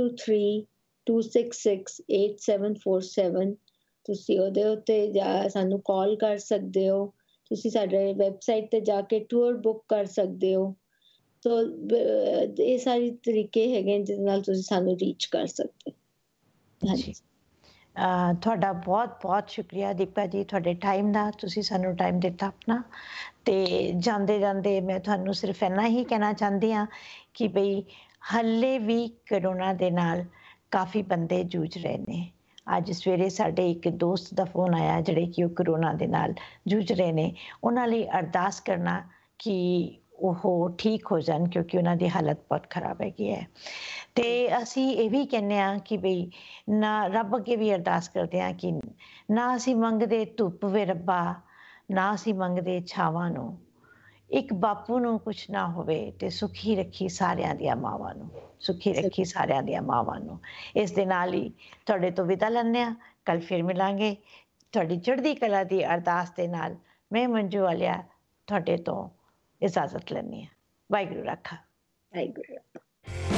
6232668747। ਤੁਸੀਂ ਉਹਦੇ ਉੱਤੇ ਸਾਨੂੰ ਕਾਲ ਕਰ ਸਕਦੇ ਹੋ। ਤੁਸੀਂ ਸਾਡੇ ਵੈਬਸਾਈਟ ਤੇ ਜਾ ਕੇ ਟੂਰ ਬੁੱਕ ਕਰ ਸਕਦੇ ਹੋ। ਸੋ ਇਹ ਸਾਰੇ ਤਰੀਕੇ ਹੈਗੇ ਜਿਹਦੇ ਨਾਲ ਤੁਸੀਂ ਸਾਨੂੰ ਰੀਚ ਕਰ ਸਕਦੇ ਹੋ। ਜੀ, ਤੁਹਾਡਾ ਬਹੁਤ ਬਹੁਤ ਸ਼ੁਕਰੀਆ ਦੀਪਾ ਜੀ, ਤੁਹਾਡੇ ਟਾਈਮ ਦਾ, ਤੁਸੀਂ ਸਾਨੂੰ ਟਾਈਮ ਦਿੱਤਾ ਆਪਣਾ। ਤੇ ਜਾਂਦੇ ਜਾਂਦੇ ਮੈਂ ਤੁਹਾਨੂੰ ਸਿਰਫ ਇੰਨਾ ਹੀ ਕਹਿਣਾ ਚਾਹੁੰਦੀ ਹਾਂ ਕਿ ਬਈ ਹੱਲੇ ਵੀ ਕਰੋਨਾ ਦੇ ਨਾਲ ਕਾਫੀ ਬੰਦੇ ਜੂਝ ਰਹੇ ਨੇ। ਅੱਜ ਸਵੇਰੇ ਸਾਡੇ ਇੱਕ ਦੋਸਤ ਦਾ ਫੋਨ ਆਇਆ ਜਿਹੜੇ ਕਿ ਉਹ ਕਰੋਨਾ ਦੇ ਨਾਲ ਜੂਝ ਰਹੇ ਨੇ। ਉਹਨਾਂ ਲਈ ਅਰਦਾਸ ਕਰਨਾ ਕਿ ਉਹ ਠੀਕ ਹੋ ਜਾਣ, ਕਿਉਂਕਿ ਉਹਨਾਂ ਦੀ ਹਾਲਤ ਬਹੁਤ ਖਰਾਬ ਹੈਗੀ ਹੈ। ਤੇ ਅਸੀਂ ਇਹ ਵੀ ਕਹਿੰਦੇ ਹਾਂ ਕਿ ਬਈ ਨਾ, ਰੱਬ ਅੱਗੇ ਵੀ ਅਰਦਾਸ ਕਰਦੇ ਹਾਂ ਕਿ ਨਾ ਅਸੀਂ ਮੰਗਦੇ ਧੁੱਪ ਵੇ ਰੱਬਾ, ਨਾ ਅਸੀਂ ਮੰਗਦੇ ਛਾਵਾਂ ਨੂੰ, ਇੱਕ ਬਾਪੂ ਨੂੰ ਕੁਛ ਨਾ ਹੋਵੇ ਤੇ ਸੁਖੀ ਰੱਖੀ ਸਾਰਿਆਂ ਦੀਆਂ ਮਾਵਾਂ ਨੂੰ, ਸੁਖੀ ਰੱਖੀ ਸਾਰਿਆਂ ਦੀਆਂ ਮਾਵਾਂ ਨੂੰ। ਇਸ ਦੇ ਨਾਲ ਹੀ ਤੁਹਾਡੇ ਤੋਂ ਵਿਦਾ ਲੈਂਦੇ ਹਾਂ। ਕੱਲ ਫਿਰ ਮਿਲਾਂਗੇ। ਤੁਹਾਡੀ ਚੜ੍ਹਦੀ ਕਲਾ ਦੀ ਅਰਦਾਸ ਦੇ ਨਾਲ ਮੈਂ ਮੰਜੂ ਵਾਲਿਆ ਤੁਹਾਡੇ ਤੋਂ ਇਜਾਜ਼ਤ ਲੈਂਦੀ ਹਾਂ। ਵਾਹਿਗੁਰੂ ਰਾਖਾ। ਵਾਹਿਗੁਰੂ।